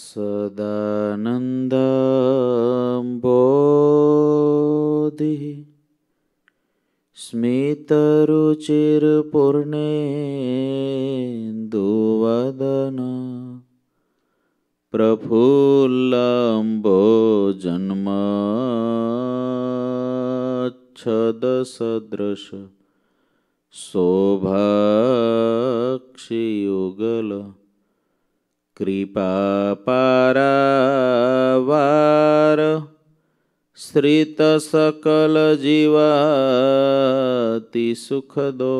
સદાનંદબોધિ સ્મિતરુચિરપૂર્ણેન્દુવદન પ્રફુલ્લંબોજન્મચ્છદસદૃશ શોભાક્ષિયુગલ કૃપાપારાવાર શ્રિતસકલજીવાતિ સુખદો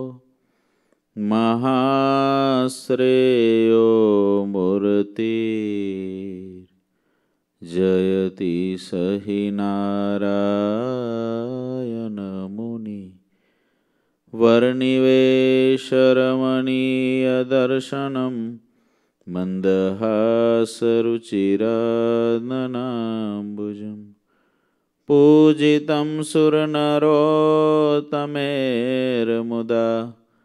મહાશ્રેયો મૂર્તિ જયતિ સહિ નારાયણ મુનિ વર્ણિવેશરમણીય દર્શનમ મંદહાસરુચિરાનનાંબુજમ પૂજિતં સુરનરોત્તમેર્મુદા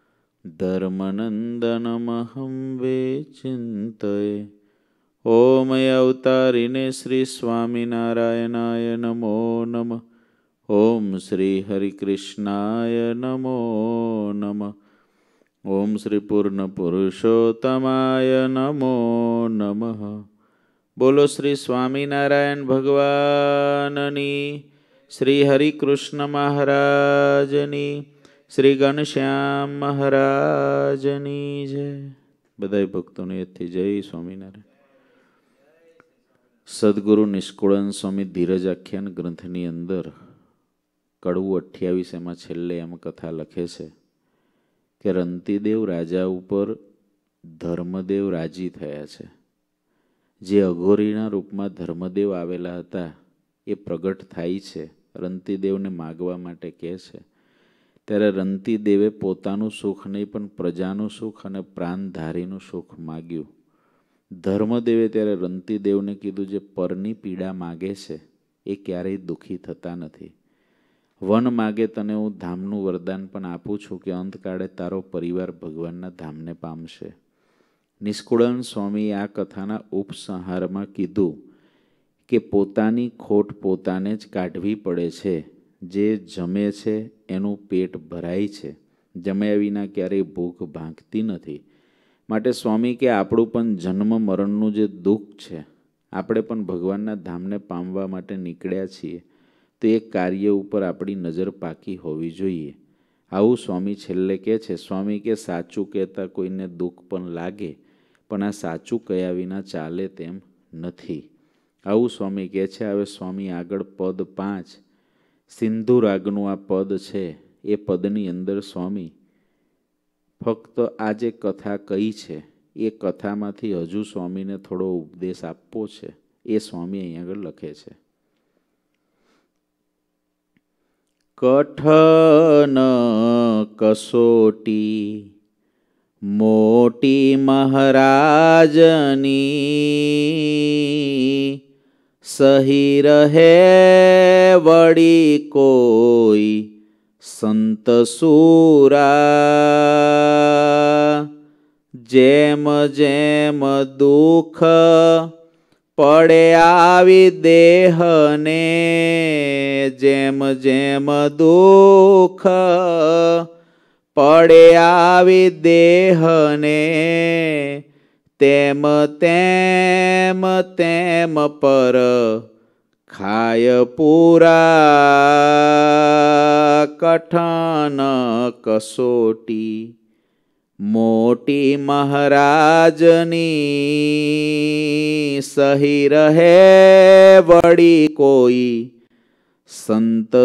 ધર્મનંદનમહં વિચિંતયે. ઓમ અવતારિને શ્રી સ્વામિનારાયણાય નમો નમઃ. ઓમ શ્રી હરિકૃષ્ણાય નમો નમઃ. ઓમ શ્રી પૂર્ણ પુરુષોત્તમાય નમો નમઃ. બોલો શ્રી સ્વામિનારાયણ ભગવાનની, શ્રી હરિકૃષ્ણ મહારાજની, શ્રી ઘનશ્યામ મહારાજની જય. બધા ભક્તોને એથી જય સ્વામિનારાયણ. સદગુરુ નિષ્કુળાનંદ સ્વામી ધીરજાખ્યાન ગ્રંથની અંદર કડવું 28 એમાં છેલ્લે એમ કથા લખે છે કે રંતીદેવ રાજા ઉપર ધર્મદેવ રાજી થયા છે. જે અઘોરીના રૂપમાં ધર્મદેવ આવેલા હતા એ પ્રગટ થાય છે, રંતીદેવને માગવા માટે કહે છે. ત્યારે રંતીદેવે પોતાનું સુખ નહીં પણ પ્રજાનું સુખ અને પ્રાણધારીનું સુખ માગ્યું. ધર્મદેવે ત્યારે રંતીદેવને કીધું, જે પરની પીડા માગે છે એ ક્યારેય દુઃખી થતા નથી. વન માગે તને હું ધામનું વરદાન પણ આપું છું કે અંતકાળે તારો પરિવાર ભગવાનના ધામને પામશે. નિષ્કુળાનંદ સ્વામીએ આ કથાના ઉપસંહારમાં કીધું કે પોતાની ખોટ પોતાને જ કાઢવી પડે છે. જે જમે છે એનું પેટ ભરાય છે, જમ્યા વિના ક્યારેય ભૂખ ભાંગતી નથી. માટે સ્વામી કે આપણું પણ જન્મ મરણનું જે દુઃખ છે, આપણે પણ ભગવાનના ધામને પામવા માટે નીકળ્યા છીએ, તો એ કાર્ય ઉપર આપણી નજર પાકી હોવી જોઈએ. આવું સ્વામી છેલ્લે કહે છે. સ્વામી કે સાચું કહેતા કોઈને દુઃખ પણ લાગે, પણ આ સાચું કયા વિના ચાલે તેમ નથી. આવું સ્વામી કહે છે. હવે સ્વામી આગળ પદ 5 સિંધુ રાગનું આ પદ છે, એ પદની અંદર સ્વામી ફક્ત આ જે કથા કહી છે એ કથામાંથી હજુ સ્વામીને થોડો ઉપદેશ આપવો છે. એ સ્વામી અહીંયા આગળ લખે છે. કઠન કસોટી મોટી મહારાજની, સહી રહે વળી કોઈ સંત સુરા. જેમ જેમ દુઃખ પડે આવી દેહને, જેમ જેમ દુઃખ પડે આવી દેહને, તેમ તેમ તેમ પર ખાય પૂરા. કઠન કસોટી મોટી મહારાજની, સહી રહે વળી કોઈ સંત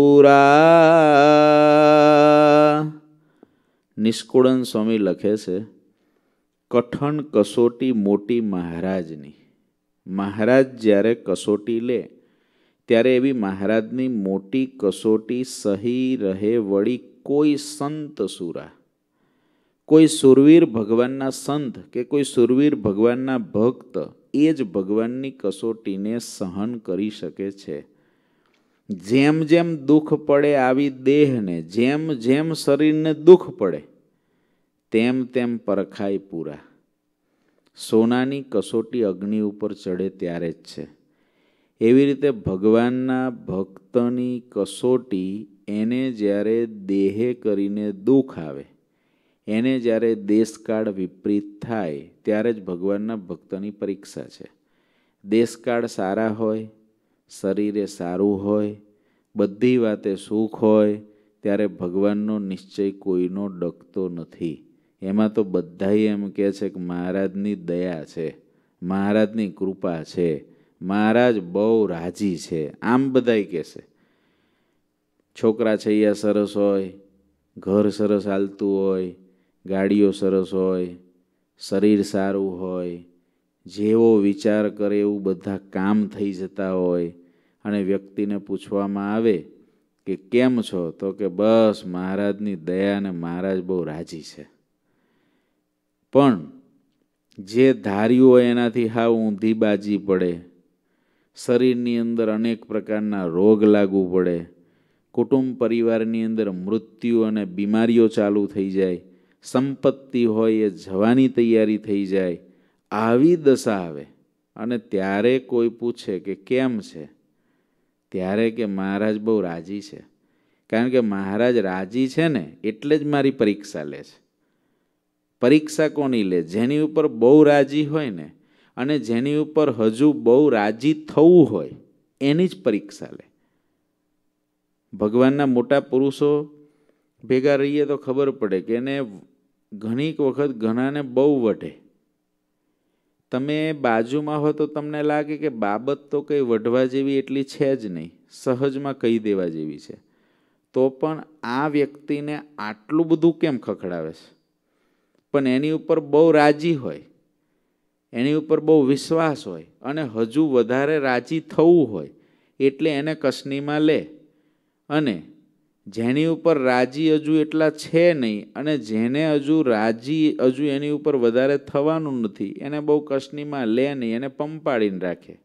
સુરા. નિષ્કુળાનંદ સ્વામી લખે છે, કઠણ કસોટી મોટી મહારાજની. મહારાજ જ્યારે કસોટી લે ત્યારે એવી મહારાજની મોટી કસોટી સહી રહે વળી કોઈ સંત સુરા. કોઈ સુરવીર ભગવાનના સંત કે કોઈ સુરવીર ભગવાનના ભક્ત એ જ ભગવાનની કસોટીને સહન કરી શકે છે. જેમ જેમ દુઃખ પડે આવી દેહને, જેમ જેમ શરીરને દુઃખ પડે તેમ તેમ પરખાય પૂરા. સોનાની કસોટી અગ્નિ ઉપર ચડે ત્યારે જ છે. એવી રીતે ભગવાનના ભક્તની કસોટી એને જ્યારે દેહે કરીને દુઃખ આવે, એને જ્યારે દેશકાળ વિપરીત થાય ત્યારે જ ભગવાનના ભક્તની પરીક્ષા છે. દેશકાળ સારા હોય, શરીરે સારું હોય, બધી વાતે સુખ હોય, ત્યારે ભગવાનનો નિશ્ચય કોઈનો ડગતો નથી. એમાં તો બધાય એમ કહે છે કે મહારાજની દયા છે, મહારાજની કૃપા છે, મહારાજ બહુ રાજી છે, આમ બધાય કહેશે. છોકરા છૈયા સરસ હોય, ઘર સરસ હાલતું હોય, ગાડીઓ સરસ હોય, શરીર સારું હોય, જેવો વિચાર કરે એવું બધા કામ થઈ જતા હોય, અને વ્યક્તિને પૂછવામાં આવે કે કેમ છો, તો કે બસ મહારાજની દયા અને મહારાજ બહુ રાજી છે. પણ જે ધાર્યું હોય એનાથી હાવ ઊંધી બાજી પડે, શરીરની અંદર અનેક પ્રકારના રોગ લાગુ પડે, કુટુંબ પરિવારની અંદર મૃત્યુ અને બીમારીઓ ચાલુ થઈ જાય, સંપત્તિ હોય એ જવાની તૈયારી થઈ જાય, આવી દશા આવે અને ત્યારે કોઈ પૂછે કે કેમ છે, ત્યારે કે મહારાજ બહુ રાજી છે. કારણ કે મહારાજ રાજી છે ને એટલે જ મારી પરીક્ષા લે છે. પરીક્ષા કોની લે? જેની ઉપર બહુ રાજી હોય ને, અને જેની ઉપર હજુ બહુ રાજી થવું હોય એની જ પરીક્ષા લે. ભગવાનના મોટા પુરુષો ભેગા રહીએ તો ખબર પડે કે એને ઘણીક વખત ઘણાને બહુ વઢે. તમે બાજુમાં હો તો તમને લાગે કે બાબત તો કંઈ વઢવા જેવી એટલી છે જ નહીં, સહજમાં કહી દેવા જેવી છે, તો પણ આ વ્યક્તિને આટલું બધું કેમ ખખડાવે છે? પણ એની ઉપર બહુ રાજી હોય, એની ઉપર બહુ વિશ્વાસ હોય, અને હજુ વધારે રાજી થવું હોય એટલે એને કસનીમાં લે. અને જેની ઉપર રાજી હજુ એટલા છે નહીં, અને જેને હજુ રાજી હજુ એની ઉપર વધારે થવાનું નથી, એને બહુ કસનીમાં લે નહીં, એને પંપાડીને રાખે.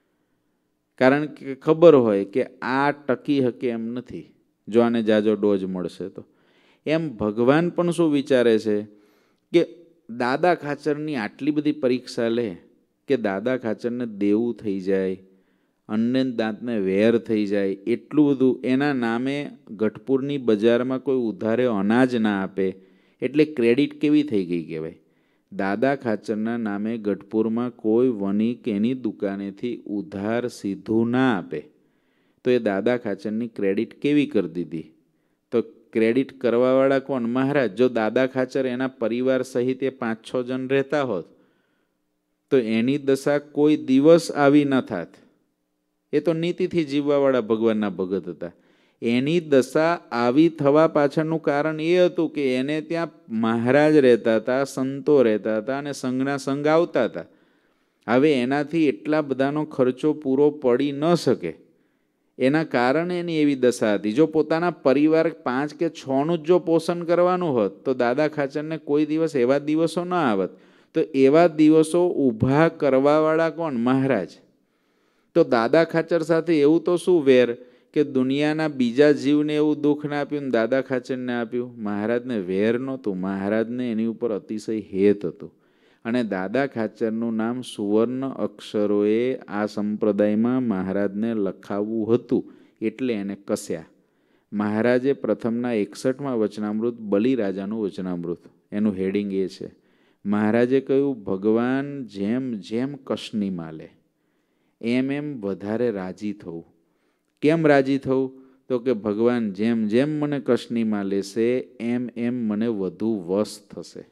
કારણ કે ખબર હોય કે આ ટકી શકે એમ નથી જો આને જાજો ડોઝ મળશે તો. એમ ભગવાન પણ શું વિચારે છે કે દાદા ખાચરની આટલી બધી પરીક્ષા લે કે દાદા ખાચરને દેવું થઈ જાય, અન્ને દાંતને વેર થઈ જાય, એટલું બધું એના નામે ગઢપુરની બજારમાં કોઈ ઉધારે અનાજ ના આપે એટલે ક્રેડિટ કેવી થઈ ગઈ કહેવાય. દાદા ખાચરના નામે ગઢપુરમાં કોઈ વણિક એની દુકાનેથી ઉધાર સીધું ના આપે તો એ દાદા ખાચરની ક્રેડિટ કેવી કરી દીધી? તો ક્રેડિટ કરવાવાળા કોણ? મહારાજ. જો દાદા ખાચર એના પરિવાર સહિત એ 5-6 જણ રહેતા હોત તો એની દશા કોઈ દિવસ આવી ન થાત. એ તો નીતિથી જીવવાવાળા ભગવાનના ભગત હતા. એની દશા આવી થવા પાછળનું કારણ એ હતું કે એને ત્યાં મહારાજ રહેતા હતા, સંતો રહેતા હતા, અને સંઘના સંઘ આવતા હતા. હવે એનાથી એટલા બધાનો ખર્ચો પૂરો પડી ન શકે, એના કારણે એની એવી દશા હતી. જો પોતાના પરિવાર 5 કે 6નું જ જો પોષણ કરવાનું હોત તો દાદા ખાચરને કોઈ દિવસ એવા દિવસો ન આવત. તો એવા દિવસો ઊભા કરવાવાળા કોણ? મહારાજ. તો દાદા ખાચર સાથે એવું તો શું વેર કે દુનિયાના બીજા જીવને એવું દુઃખ ના આપ્યું ને દાદા ખાચરને આપ્યું? મહારાજને વેર નહોતું, મહારાજને એની ઉપર અતિશય હેત હતું. અને દાદા ખાચરનું નામ સુવર્ણ અક્ષરોએ આ સંપ્રદાયમાં મહારાજને લખાવવું હતું એટલે એને કસ્યા. મહારાજે પ્રથમના 61મા વચનામૃત બલિરાજાનું વચનામૃત, એનું હેડિંગ એ છે. મહારાજે કહ્યું ભગવાન જેમ જેમ કસનીમાં લે એમ એમ વધારે રાજી થવું. કેમ રાજી થવું? તો કે ભગવાન જેમ જેમ મને કસનીમાં લેશે એમ એમ મને વધુ વશ થશે.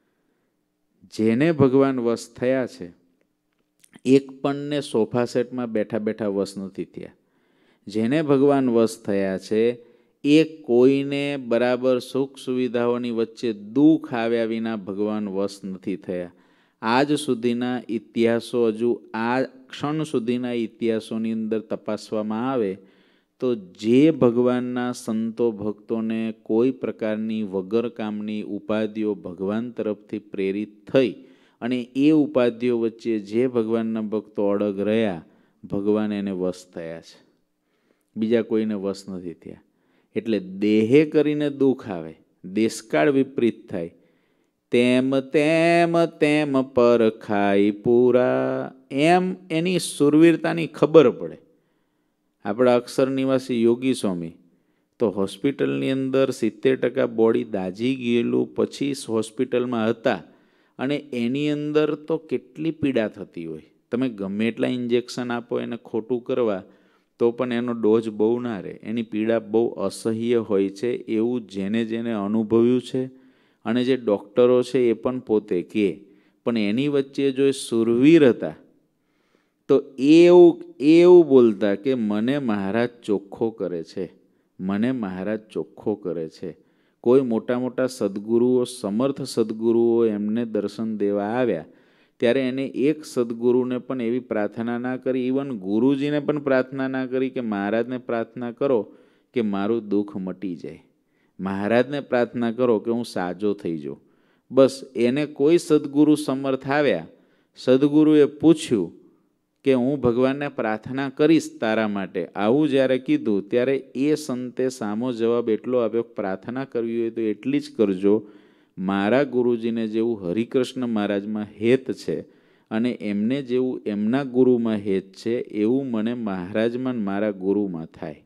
જેને ભગવાન વશ થયા છે, એક પણને સોફા સેટમાં બેઠા બેઠા વશ નથી થયા. જેને ભગવાન વશ થયા છે એ કોઈને બરાબર સુખ સુવિધાઓની વચ્ચે દુઃખ આવ્યા વિના ભગવાન વશ નથી થયા. આજ સુધીના ઇતિહાસો, હજુ આ ક્ષણ સુધીના ઇતિહાસોની અંદર તપાસવામાં આવે તો જે ભગવાનના સંતો ભક્તોને કોઈ પ્રકારની વગર કામની ઉપાધિઓ ભગવાન તરફથી પ્રેરિત થઈ અને એ ઉપાધિઓ વચ્ચે જે ભગવાનના ભક્તો અડગ રહ્યા, ભગવાન એને વશ થયા છે, બીજા કોઈને વશ નથી થયા. એટલે દેહે કરીને દુઃખ આવે, દેશકાળ વિપરીત થાય તેમ તેમ તેમ પરખાય પૂરા, એમ એની સુરવીરતાની ખબર પડે. આપણા અક્ષર નિવાસી યોગી સ્વામી તો હોસ્પિટલની અંદર 70% બોડી દાઝી ગયેલું પછી હોસ્પિટલમાં હતા, અને એની અંદર તો કેટલી પીડા થતી હોય. તમે ગમે એટલા ઇન્જેક્શન આપો એને ખોટું કરવા તો પણ એનો ડોઝ બહુ ના રહે, એની પીડા બહુ અસહ્ય હોય છે. એવું જેને જેને અનુભવ્યું છે, અને જે ડૉક્ટરો છે એ પણ પોતે કહે. પણ એની વચ્ચે જો એ સુરવીર હતા તો એવું બોલતા કે મને મહારાજ ચોખ્ખો કરે છે, મને મહારાજ ચોખ્ખો કરે છે. કોઈ મોટા મોટા સદ્ગુરુઓ, સમર્થ સદ્ગુરુઓ એમને દર્શન દેવા આવ્યા ત્યારે એને એક સદ્ગુરુને પણ એવી પ્રાર્થના ના કરી, ઇવન ગુરુજીને પણ પ્રાર્થના ના કરી કે મહારાજને પ્રાર્થના કરો કે મારું દુઃખ મટી જાય, મહારાજને પ્રાર્થના કરો કે હું સાજો થઈ જાઉં. બસ એને કોઈ સદ્ગુરુ સમર્થ આવ્યા, સદ્ગુરુએ પૂછ્યું કે હું ભગવાનને પ્રાર્થના કરીશ તારા માટે, આવું જ્યારે કીધું ત્યારે એ સંતે સામો જવાબ એટલો આપ્યો, પ્રાર્થના કરવી હોય તો એટલી જ કરજો, મારા ગુરુજીને જેવું હરિકૃષ્ણ મહારાજમાં હેત છે અને એમને જેવું એમના ગુરુમાં હેત છે એવું મને મહારાજમાં મારા ગુરુમાં થાય.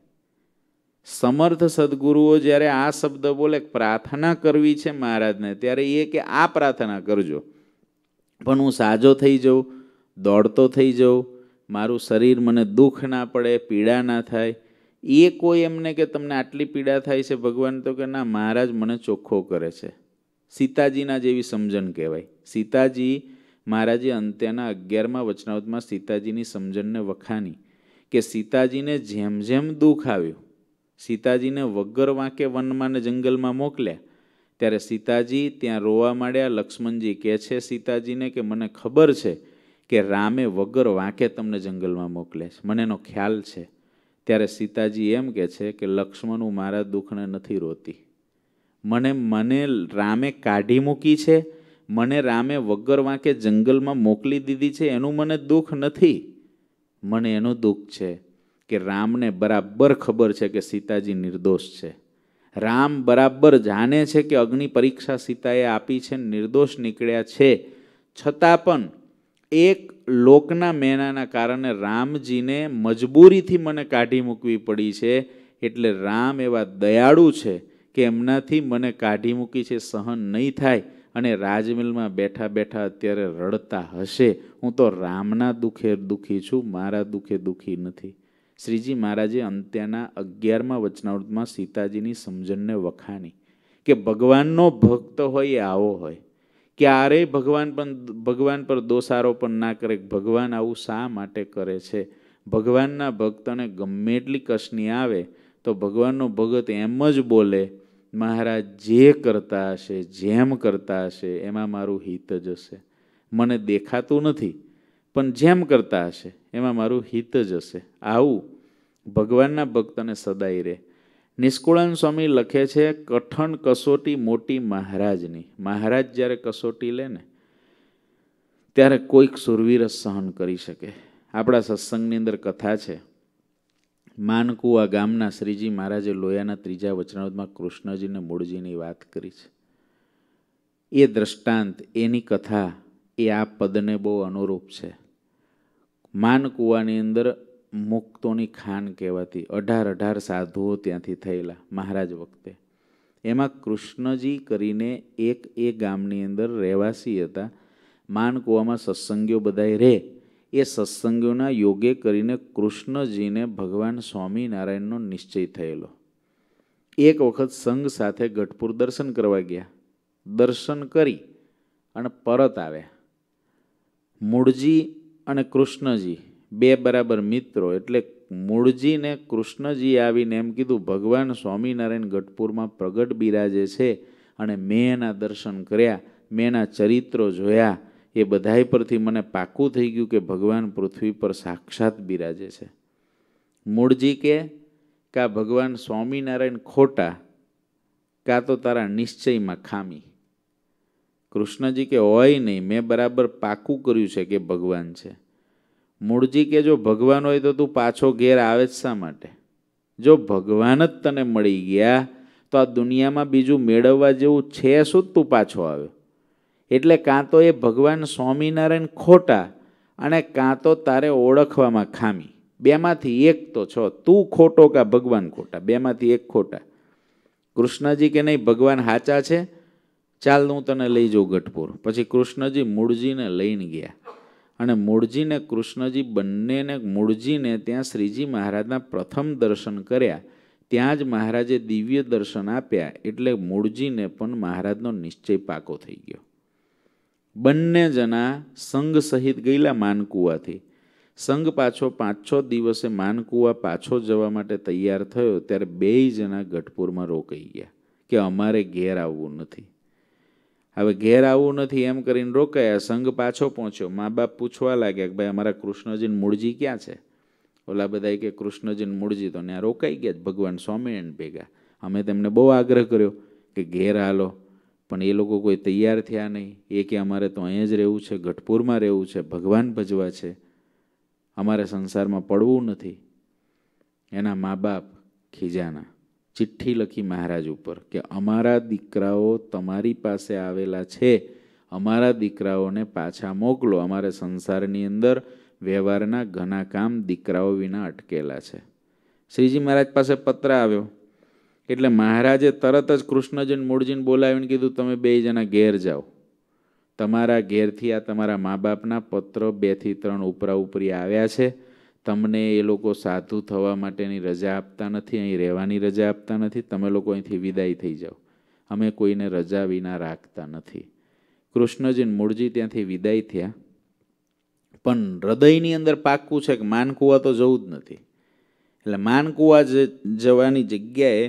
સમર્થ સદ્ગુરુઓ જ્યારે આ શબ્દ બોલે પ્રાર્થના કરવી છે મહારાજને, ત્યારે એ કે આ પ્રાર્થના કરજો પણ હું સાજો થઈ જાઉં, દોડતો થઈ જાઉં, મારું શરીર મને દુઃખ ના પડે, પીડા ના થાય. એ કોઈ એમને કે તમને આટલી પીડા થાય છે, ભગવાન તો કે ના મહારાજ મને ચોખ્ખો કરે છે. સીતાજીના જેવી સમજણ કહેવાય. સીતાજી મહારાજે અંત્યના 11મા વચનાવતમાં સીતાજીની સમજણને વખાણી કે સીતાજીને જેમ જેમ દુઃખ આવ્યું, સીતાજીને વગર વાંકે વનમાં ને જંગલમાં મોકલ્યા ત્યારે સીતાજી ત્યાં રોવા માંડ્યા. લક્ષ્મણજી કહે છે સીતાજીને કે મને ખબર છે કે રામે વગર વાંકે તમને જંગલમાં મોકલ્યા છે, મને એનો ખ્યાલ છે. ત્યારે સીતાજી એમ કહે છે કે લક્ષ્મણ, હું મારા દુઃખને નથી રોતી, મને રામે કાઢી મૂકી છે, મને રામે વગર વાંકે જંગલમાં મોકલી દીધી છે, એનું મને દુઃખ નથી. મને એનું દુઃખ છે કે રામને બરાબર ખબર છે કે સીતાજી નિર્દોષ છે. રામ બરાબર જાણે છે કે અગ્નિ પરીક્ષા સીતાએ આપી છે, નિર્દોષ નીકળ્યા છે, છતાં પણ એક લોકના મેનાના કારણે રામજીને મજબૂરીથી મને કાઢી મૂકવી પડી છે. એટલે રામ એવા દયાળુ છે કે એમનાથી મને કાઢી મૂકી છે, સહન નહીં થાય, અને રાજમહેલમાં બેઠા બેઠા અત્યારે રડતા હશે. હું તો રામના દુઃખે દુઃખી છું, મારા દુઃખે દુઃખી નથી. શ્રીજી મહારાજે અંત્યના 11મા વચનાવૃતમાં સીતાજીની સમજણને વખાણી કે ભગવાનનો ભક્ત હોય એ આવો હોય, ક્યારેય ભગવાન પર દોષારોપણ ના કરે. ભગવાન આવું શા માટે કરે છે? ભગવાનના ભક્તને ગમે એટલી કસની આવે તો ભગવાનનો ભગત એમ જ બોલે, મહારાજ જે કરતા હશે, જેમ કરતા હશે એમાં મારું હિત જ હશે. મને દેખાતું નથી પણ જેમ કરતા હશે એમાં મારું હિત જ હશે. આવું ભગવાનના ભક્તને સદાય રહે. નિષ્કુળાનંદ સ્વામી લખે છે, કઠણ કસોટી મોટી મહારાજની. મહારાજ જ્યારે કસોટી લે ને ત્યારે કોઈક સુરવીર સહન કરી શકે. આપણા સત્સંગની અંદર કથા છે, માનકુવા ગામના શ્રીજી મહારાજે લોયાના 3જા વચનાવૃતમાં કૃષ્ણજીને મૂળજીની વાત કરી છે. એ દ્રષ્ટાંત, એની કથા એ આ પદને બહુ અનુરૂપ છે. માનકુવાની અંદર મુક્તોની ખાન કહેવાતી 18 સાધુઓ ત્યાંથી થયેલા મહારાજ વખતે. એમાં કૃષ્ણજી કરીને એક એ ગામની અંદર રહેવાસી હતા. માનકુવામાં સત્સંગીઓ બધાય રહે, એ સત્સંગીઓના યોગે કરીને કૃષ્ણજીને ભગવાન સ્વામિનારાયણનો નિશ્ચય થયેલો. એક વખત સંઘ સાથે ગઢપુર દર્શન કરવા ગયા. દર્શન કરી અને પરત આવ્યા. મૂળજી અને કૃષ્ણજી બે બરાબર મિત્રો, એટલે મૂળજીને કૃષ્ણજી આવીને એમ કીધું, ભગવાન સ્વામિનારાયણ ગઢપુરમાં પ્રગટ બિરાજે છે અને મેં એના દર્શન કર્યા, મેં એના ચરિત્રો જોયા, એ બધાય પરથી મને પાકું થઈ ગયું કે ભગવાન પૃથ્વી પર સાક્ષાત બિરાજે છે. મૂળજી કે કા ભગવાન સ્વામિનારાયણ ખોટા, કાં તો તારા નિશ્ચયમાં ખામી. કૃષ્ણજી કે હોય નહીં, મેં બરાબર પાકું કર્યું છે કે ભગવાન છે. મૂળજી કે જો ભગવાન હોય તો તું પાછો ઘેર આવે જ શા માટે? જો ભગવાન જ તને મળી ગયા તો આ દુનિયામાં બીજું મેળવવા જેવું છે શું તું પાછો આવ્યો? એટલે કાં તો એ ભગવાન સ્વામિનારાયણ ખોટા અને કાં તો તારે ઓળખવામાં ખામી. બેમાંથી એક તો છો, તું ખોટો કે ભગવાન ખોટા, બેમાંથી એક ખોટા. કૃષ્ણજી કે નહીં ભગવાન સાચા છે, ચાલ હું તને લઈ જાઉં ગઢપુર. પછી કૃષ્ણજી મૂળજીને લઈને ગયા અને મૂળજીને કૃષ્ણજી બંનેને મૂળજીને ત્યાં શ્રીજી મહારાજના પ્રથમ દર્શન કર્યા. ત્યાં જ મહારાજે દિવ્ય દર્શન આપ્યા એટલે મૂળજીને પણ મહારાજનો નિશ્ચય પાકો થઈ ગયો. બંને જણા સંઘ સહિત ગયેલા માનકુવાથી. સંઘ પાછો 5-6 દિવસે માનકુવા પાછો જવા માટે તૈયાર થયો ત્યારે 2 જણા ગઢપુરમાં રોકાઈ ગયા કે અમારે ઘેર આવવું નથી. હવે ઘેર આવવું નથી એમ કરીને રોકાયા. સંઘ પાછો પહોંચ્યો. મા બાપ પૂછવા લાગ્યા કે ભાઈ અમારા કૃષ્ણજીને મૂળજી ક્યાં છે? ઓલા બધા કે કૃષ્ણજીને મૂળજી તો ત્યાં રોકાઈ ગયા ભગવાન સ્વામિનારાયણ ભેગા. અમે તેમને બહુ આગ્રહ કર્યો કે ઘેર હાલો, પણ એ લોકો કોઈ તૈયાર થયા નહીં. એ કે અમારે તો અહીંયા જ રહેવું છે, ગઢપુરમાં રહેવું છે, ભગવાન ભજવા છે, અમારે સંસારમાં પડવું નથી. એના મા બાપ ખીજાના. ચિઠ્ઠી લખી મહારાજ ઉપર કે અમારા દીકરાઓ તમારી પાસે આવેલા છે, અમારા દીકરાઓને પાછા મોકલો. અમારે સંસારની અંદર વ્યવહારના ઘણા કામ દીકરાઓ વિના અટકેલા છે. શ્રીજી મહારાજ પાસે પત્ર આવ્યો એટલે મહારાજે તરત જ કૃષ્ણજીને મૂળજીને બોલાવીને કીધું તમે 2 જણા ઘેર જાઓ. તમારા ઘેરથી આ તમારા મા બાપના પત્ર 2 થી 3 ઉપરા ઉપરી આવ્યા છે. તમને એ લોકો સાધુ થવા માટેની રજા આપતા નથી, અહીં રહેવાની રજા આપતા નથી. તમે લોકો અહીંથી વિદાય થઈ જાઓ, અમે કોઈને રજા વિના રાખતા નથી. કૃષ્ણજીને મૂળજી ત્યાંથી વિદાય થયા. પણ હૃદયની અંદર પાક્કું છે કે માનકુવા તો જવું જ નથી. એટલે માનકુવા જવાની જગ્યાએ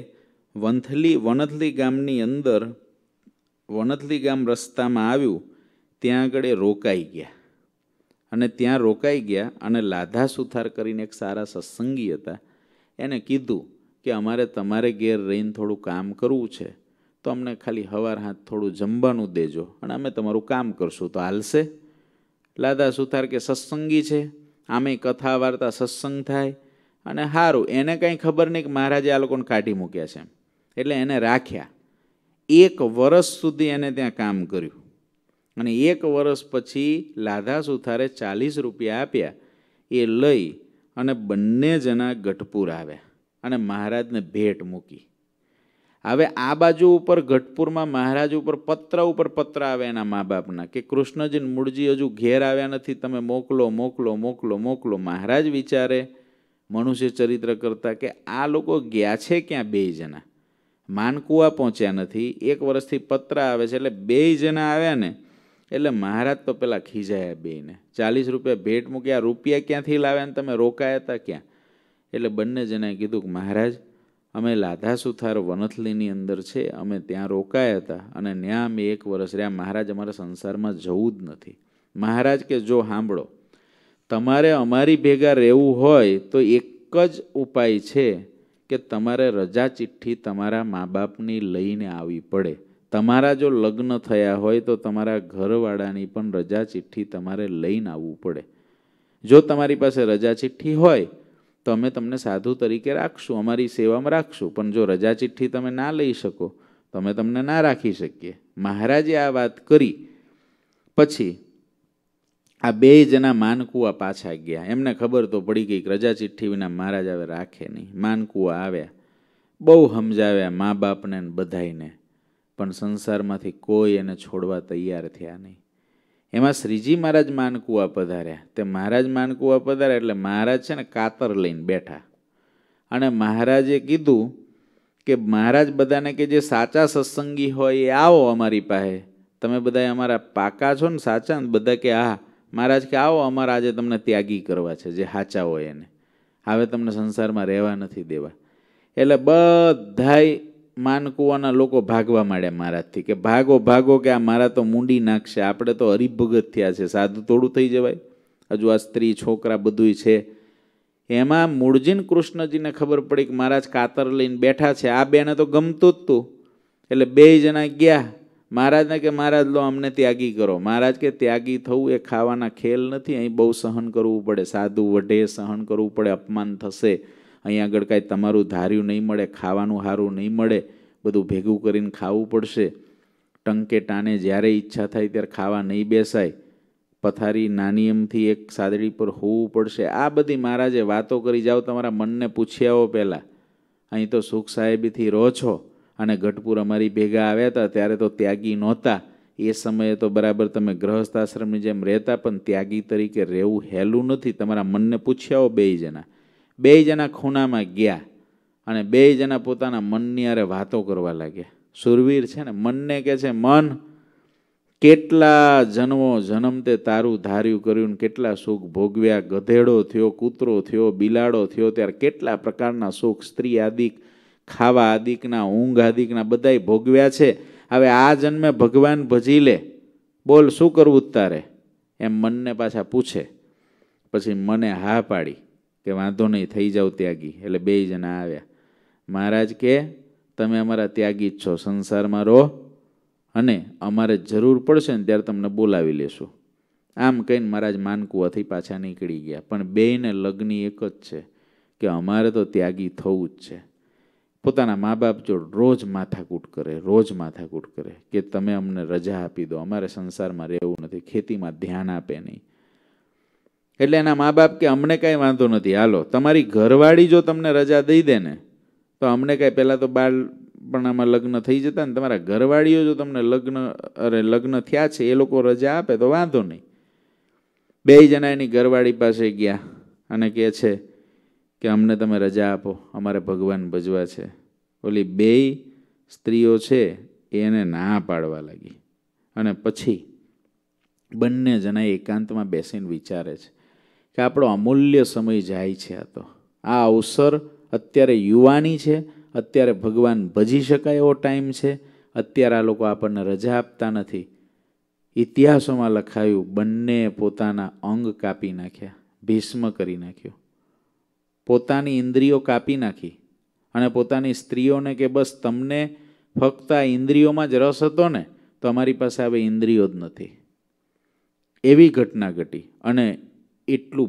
વનથલી ગામની અંદર વનથલી ગામ રસ્તામાં આવ્યું, ત્યાં આગળ એ રોકાઈ ગયા. અને ત્યાં રોકાઈ ગયા અને લાધા સુથાર કરીને એક સારા સત્સંગી હતા, એને કીધું કે અમારે તમારે ઘેર રહીને થોડું કામ કરવું છે, તો અમને ખાલી હવાર હાથ થોડું જમવાનું દેજો અને અમે તમારું કામ કરશું તો હાલશે? લાધા સુથાર કે સત્સંગી છે, આમે કથા વાર્તા સત્સંગ થાય અને સારું. એને કંઈ ખબર નહીં કે મહારાજે આ લોકોને કાઢી મૂક્યા છે, એટલે એને રાખ્યા. 1 વર્ષ સુધી એને ત્યાં કામ કર્યું અને 1 વર્ષ પછી લાધા સુથારે 40 રૂપિયા આપ્યા. એ લઈ અને બંને જણા ગઢપુર આવ્યા અને મહારાજને ભેટ મૂકી. હવે આ બાજુ ઉપર ગઢપુરમાં મહારાજ ઉપર પત્ર આવે એના મા બાપના કે કૃષ્ણજી મૂળજી હજુ ઘેર આવ્યા નથી, તમે મોકલો મોકલો મોકલો મોકલો. મહારાજ વિચારે મનુષ્ય ચરિત્ર કરતા કે આ લોકો ગયા છે ક્યાં? 2 જણા માનકુવા પહોંચ્યા નથી, 1 વર્ષથી પત્ર આવે છે, એટલે 2 જણા આવ્યા ને એટલે મહારાજ તો પેલા ખીજાયા. 2ને 40 રૂપિયા ભેટ મૂક્યા, રૂપિયા ક્યાંથી લાવ્યા ને તમે રોકાયા હતા ક્યાં? એટલે બંને જણાએ કીધું કે મહારાજ અમે લાધા સુથાર વનથલીની અંદર છે, અમે ત્યાં રોકાયા હતા અને ત્યાં અમે 1 વર્ષ રહ્યા. મહારાજ અમારા સંસારમાં જવું જ નથી. મહારાજ કે જો સાંભળો, તમારે અમારી ભેગા રહેવું હોય તો એક જ ઉપાય છે કે તમારે રજા ચિઠ્ઠી તમારા મા બાપની લઈને આવવી પડે. તમારા જો લગ્ન થયા હોય તો તમારા ઘરવાળાની પણ રજા ચિઠ્ઠી તમારે લઈને આવવું પડે. જો તમારી પાસે રજા ચિઠ્ઠી હોય તો અમે તમને સાધુ તરીકે રાખશું, અમારી સેવામાં રાખશું, પણ જો રજા ચિઠ્ઠી તમે ના લઈ શકો તો અમે તમને ના રાખી શકીએ. મહારાજે આ વાત કરી પછી આ 2 જણા માનકુવા પાછા ગયા. એમને ખબર તો પડી ગઈ કે રજા ચિઠ્ઠી વિના મહારાજ હવે રાખે નહીં. માનકુવા આવ્યા, બહુ સમજાવ્યા મા બાપને બધાઈને, પણ સંસારમાંથી કોઈ એને છોડવા તૈયાર થયા નહીં. એમાં શ્રીજી મહારાજ માનકુવા પધાર્યા. તે મહારાજ માનકુવા પધાર્યા એટલે મહારાજ છે ને કાતર લઈને બેઠા અને મહારાજે કીધું કે મહારાજ બધાને કે જે સાચા સત્સંગી હોય એ આવો અમારી પાસે, તમે બધા અમારા પાકા છો ને સાચા? બધા કે હા. મહારાજ કે આવો, અમારા આજે તમને ત્યાગી કરવા છે, જે સાચા હોય એને. હવે તમને સંસારમાં રહેવા નથી દેવા. એટલે બધાય માનકુવાના લોકો ભાગવા માંડ્યા મહારાજથી કે ભાગો ભાગો, કે આ મારા તો મૂંડી નાખશે, આપણે તો હરિભગત થયા છે, સાધુ થોડું થઈ જવાય, હજુ આ સ્ત્રી છોકરા બધુંય છે. એમાં મૂળજીને કૃષ્ણજીને ખબર પડી કે મહારાજ કાતર લઈને બેઠા છે. આ 2ને તો ગમતું જ તું, એટલે 2 જણા ગયા મહારાજને કે મહારાજ લો અમને ત્યાગી કરો. મહારાજ કે ત્યાગી થવું એ ખાવાના ખેલ નથી, અહીં બહુ સહન કરવું પડે, સાધુ વઢે સહન કરવું પડે, અપમાન થશે, અહીં આગળ કાંઈ તમારું ધાર્યું નહીં મળે, ખાવાનું સારું નહીં મળે, બધું ભેગું કરીને ખાવું પડશે. ટંકે ટાને જ્યારે ઈચ્છા થાય ત્યારે ખાવા નહીં બેસાય, પથારી નાની એમથી એક સાદડી પર હોવું પડશે. આ બધી મહારાજે વાતો કરી. જાઓ તમારા મનને પૂછી આવો પહેલાં. અહીં તો સુખ સાહેબીથી રહો છો, અને ગઢપુર અમારી ભેગા આવ્યા હતા ત્યારે તો ત્યાગી નહોતા. એ સમયે તો બરાબર તમે ગ્રહસ્થ આશ્રમની જેમ રહેતા, પણ ત્યાગી તરીકે રહેવું હેલું નથી. તમારા મનને પૂછી આવો. બે જણા ખૂણામાં ગયા અને બે જણા પોતાના મનની હારે વાતો કરવા લાગ્યા. સુરવીર છે ને, મનને કહે છે, મન, કેટલા જન્મો જન્મતે તારું ધાર્યું કર્યું, કેટલા સુખ ભોગવ્યા. ગધેડો થયો, કૂતરો થયો, બિલાડો થયો ત્યારે કેટલા પ્રકારના સુખ, સ્ત્રી આદિક, ખાવા આદિકના, ઊંઘ આદિકના બધાય ભોગવ્યા છે. હવે આ જન્મે ભગવાન ભજી લે, બોલ શું કરવું તારે? એમ મનને પાછા પૂછે. પછી મને હા પાડી કે વાંધો નહીં, થઈ જાવ ત્યાગી. એટલે બે જણા આવ્યા. મહારાજ કે તમે અમારા ત્યાગી જ છો, સંસારમાં રહો, અને અમારે જરૂર પડશે ને ત્યારે તમને બોલાવી લેશું. આમ કહીને મહારાજ માનકુવાથી પાછા નીકળી ગયા. પણ બેયને લગ્ન એક જ છે કે અમારે તો ત્યાગી થવું જ છે. પોતાના મા બાપ જોડ રોજ માથાકૂટ કરે કે તમે અમને રજા આપી દો, અમારે સંસારમાં રહેવું નથી, ખેતીમાં ધ્યાન આપે નહીં. એટલે એના મા બાપ કે અમને કાંઈ વાંધો નથી, હાલો તમારી ઘરવાળી જો તમને રજા દઈ દે ને તો અમને કાંઈ, પહેલાં તો બાળપણામાં લગ્ન થઈ જતા ને, તમારા ઘરવાળીઓ જો તમને લગ્ન થયા છે એ લોકો રજા આપે તો વાંધો નહીં. બે જણા એની ઘરવાળી પાસે ગયા અને કહે છે કે અમને તમે રજા આપો, અમારે ભગવાન ભજવા છે. ઓલી બેય સ્ત્રીઓ છે એને ના પાડવા લાગી. અને પછી બંને જણા એકાંતમાં બેસીને વિચારે છે કે આપણો અમૂલ્ય સમય જાય છે. આ અવસર અત્યારે યુવાની છે, અત્યારે ભગવાન ભજી શકાય એવો ટાઈમ છે. અત્યારે આ લોકો આપણને રજા આપતા નથી. ઇતિહાસોમાં લખાયું, બંને પોતાના અંગ કાપી નાખ્યા, ભીષ્મ કરી નાખ્યો, પોતાની ઇન્દ્રિયો કાપી નાખી. અને પોતાની સ્ત્રીઓને કે બસ તમને ફક્ત આ ઇન્દ્રિયોમાં જ રસ હતો ને, તો અમારી પાસે હવે ઇન્દ્રિયો જ નથી. એવી ઘટના ઘટી. અને એટલું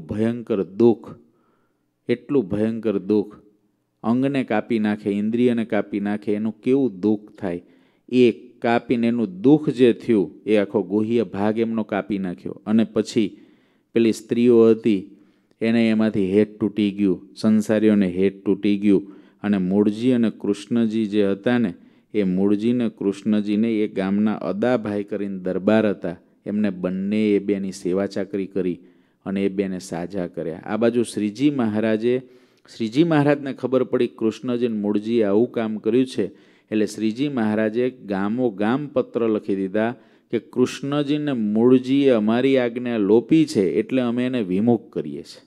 ભયંકર દુઃખ, અંગને કાપી નાખે, ઇન્દ્રિયને કાપી નાખે, એનું કેવું દુઃખ થાય. એ કાપીને એનું દુઃખ જે થયું એ આખો ગુહ્ય ભાગ એમનો કાપી નાખ્યો. અને પછી પેલી સ્ત્રીઓ હતી એને એમાંથી હેત તૂટી ગયું, સંસારીઓને હેત તૂટી ગયું. અને મૂળજી અને કૃષ્ણજી જે હતા ને, એ મૂળજી ને કૃષ્ણજીને એ ગામના અદાભાઈ કરીને દરબાર હતા, એમને બંને એ બેની સેવા ચાકરી કરી અને એ બેને સાજા કર્યા. આ બાજુ શ્રીજી મહારાજને ખબર પડી કૃષ્ણજી અને મૂળજીએ આવું કામ કર્યું છે. એટલે શ્રીજી મહારાજે ગામો ગામ પત્ર લખી દીધા કે કૃષ્ણજીને મૂળજીએ અમારી આજ્ઞા લોપી છે એટલે અમે એને વિમુખ કરીએ છીએ.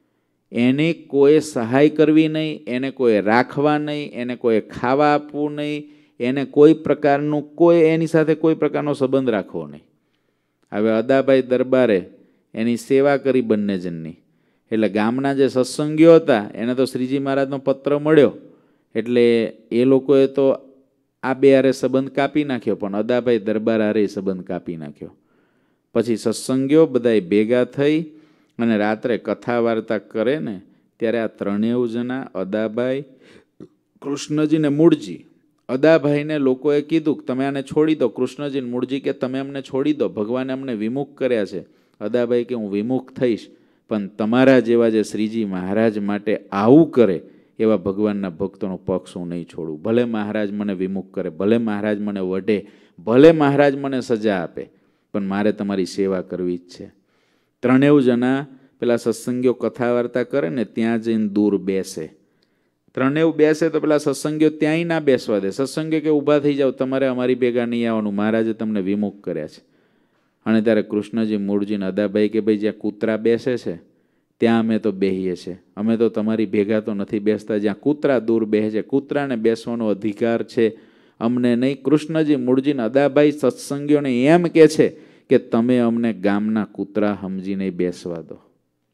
એને કોઈ સહાય કરવી નહીં, એને કોઈ રાખવા નહીં, એને કોઈ ખાવા આપવું નહીં, એને કોઈ પ્રકારનું એની સાથે કોઈ પ્રકારનો સંબંધ રાખવો નહીં. હવે અદાભાઈ દરબારે એની સેવા કરી બંને જણની. એટલે ગામના જે સત્સંગીઓ હતા એને તો શ્રીજી મહારાજનો પત્ર મળ્યો એટલે એ લોકોએ તો આ બે હારે સંબંધ કાપી નાખ્યો, પણ અદાભાઈ દરબાર હારે સંબંધ કાપી નાખ્યો. પછી સત્સંગીઓ બધાય ભેગા થઈ અને રાત્રે કથા વાર્તા કરે ને ત્યારે આ ત્રણેય જણા, અદાભાઈ, કૃષ્ણજી ને મૂળજી, અદાભાઈને લોકોએ કીધું કે તમે આને છોડી દો. કૃષ્ણજી ને મૂળજી કે તમે અમને છોડી દો, ભગવાને અમને વિમુખ કર્યા છે. અદાભાઈ કે હું વિમુખ થઈશ, પણ તમારા જેવા જે શ્રીજી મહારાજ માટે આવું કરે એવા ભગવાનના ભક્તોનો પક્ષ હું નહીં છોડું. ભલે મહારાજ મને વિમુખ કરે, ભલે મહારાજ મને વઢે, ભલે મહારાજ મને સજા આપે, પણ મારે તમારી સેવા કરવી જ છે. ત્રણેય જણા પેલા સત્સંગીઓ કથા વાર્તા કરે ને ત્યાં જઈને દૂર બેસે. ત્રણેય બેસે તો પેલા સત્સંગીઓ ત્યાંય ના બેસવા દે. સત્સંગીઓ કે ઊભા થઈ જાવ, તમારે અમારી ભેગા નહીં આવવાનું, મહારાજે તમને વિમુખ કર્યા છે. અને ત્યારે કૃષ્ણજી, મૂળજી ને અદાભાઈ કે ભાઈ જ્યાં કૂતરા બેસે છે ત્યાં અમે તો બેહીએ છીએ, અમે તો તમારી ભેગા તો નથી બેસતા. જ્યાં કૂતરા દૂર બેસે છે, કૂતરાને બેસવાનો અધિકાર છે, અમને નહીં. કૃષ્ણજી, મૂળજી ને અદાભાઈ સત્સંગીઓને એમ કે છે કે તમે અમને ગામના કૂતરા સમજીને બેસવા દો.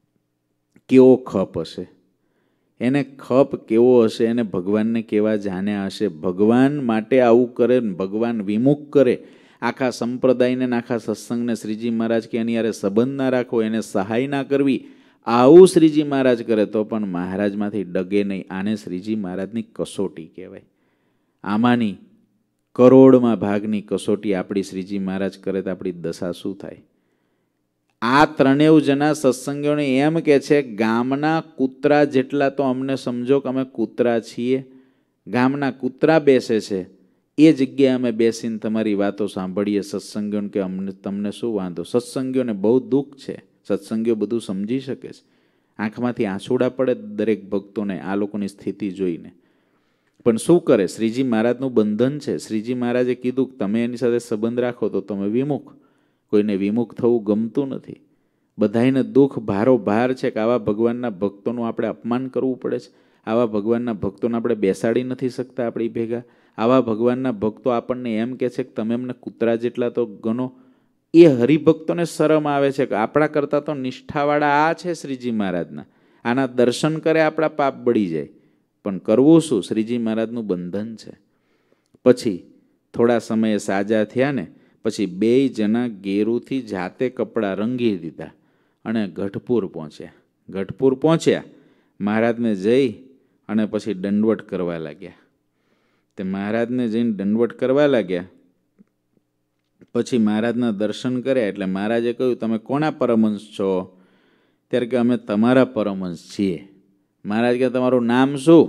કેવો ખપ હશે એને, ખપ કેવો હશે એને, ભગવાનને કેવા જાણ્યા હશે. ભગવાન માટે આવું કરે, ભગવાન વિમુખ કરે. આખા સંપ્રદાયને, આખા સત્સંગને શ્રીજી મહારાજ કે એની યારે સંબંધ ના રાખવો, એને સહાય ના કરવી, આવું શ્રીજી મહારાજ કરે તો પણ મહારાજમાંથી ડગે નહીં. આને શ્રીજી મહારાજની કસોટી કહેવાય. આમાંની કરોડમાં ભાગની કસોટી આપણી શ્રીજી મહારાજ કરે તો આપણી દશા શું થાય? આ ત્રણેય જણા સત્સંગીઓને એમ કે છે, ગામના કૂતરા જેટલા તો અમને સમજો કે અમે કૂતરા છીએ. ગામના કૂતરા બેસે છે એ જગ્યાએ અમે બેસીને તમારી વાતો સાંભળીએ. સત્સંગીઓને કે અમને તમને શું વાંધો? સત્સંગીઓને બહુ દુઃખ છે. સત્સંગીઓ બધું સમજી શકે છે. આંખમાંથી આંસુડા પડે દરેક ભક્તોને આ લોકોની સ્થિતિ જોઈને. પણ શું કરે? શ્રીજી મહારાજનું બંધન છે. શ્રીજી મહારાજે કીધું કે તમે એની સાથે સંબંધ રાખો તો તમે વિમુખ. કોઈને વિમુખ થવું ગમતું નથી. બધાને દુઃખ ભારોભાર છે કે આવા ભગવાનના ભક્તોનું આપણે અપમાન કરવું પડે છે. આવા ભગવાનના ભક્તોને આપણે બેસાડી નથી શકતા આપણી ભેગા. આવા ભગવાનના ભક્તો આપણને એમ કહે છે કે તમે એમને કૂતરા જેટલા તો ગણો. એ હરિભક્તોને શરમ આવે છે કે આપણા કરતાં તો નિષ્ઠાવાળા આ છે શ્રીજી મહારાજના. આના દર્શન કરે આપણા પાપ બળી જાય. પણ કરવું શું? શ્રીજી મહારાજનું બંધન છે. પછી થોડા સમયે સાજા થયા ને પછી બેય જણા ગેરુથી જાતે કપડાં રંગી દીધા અને ગઢપુર પહોંચ્યા. ગઢપુર પહોંચ્યા, મહારાજને જઈ અને પછી દંડવટ કરવા લાગ્યા. તે મહારાજને જઈને દંડવટ કરવા લાગ્યા. પછી મહારાજના દર્શન કર્યા એટલે મહારાજે કહ્યું, તમે કોના પરમહંસ છો? ત્યારે કે અમે તમારા પરમહંસ છીએ. મહારાજ કે તમારું નામ શું?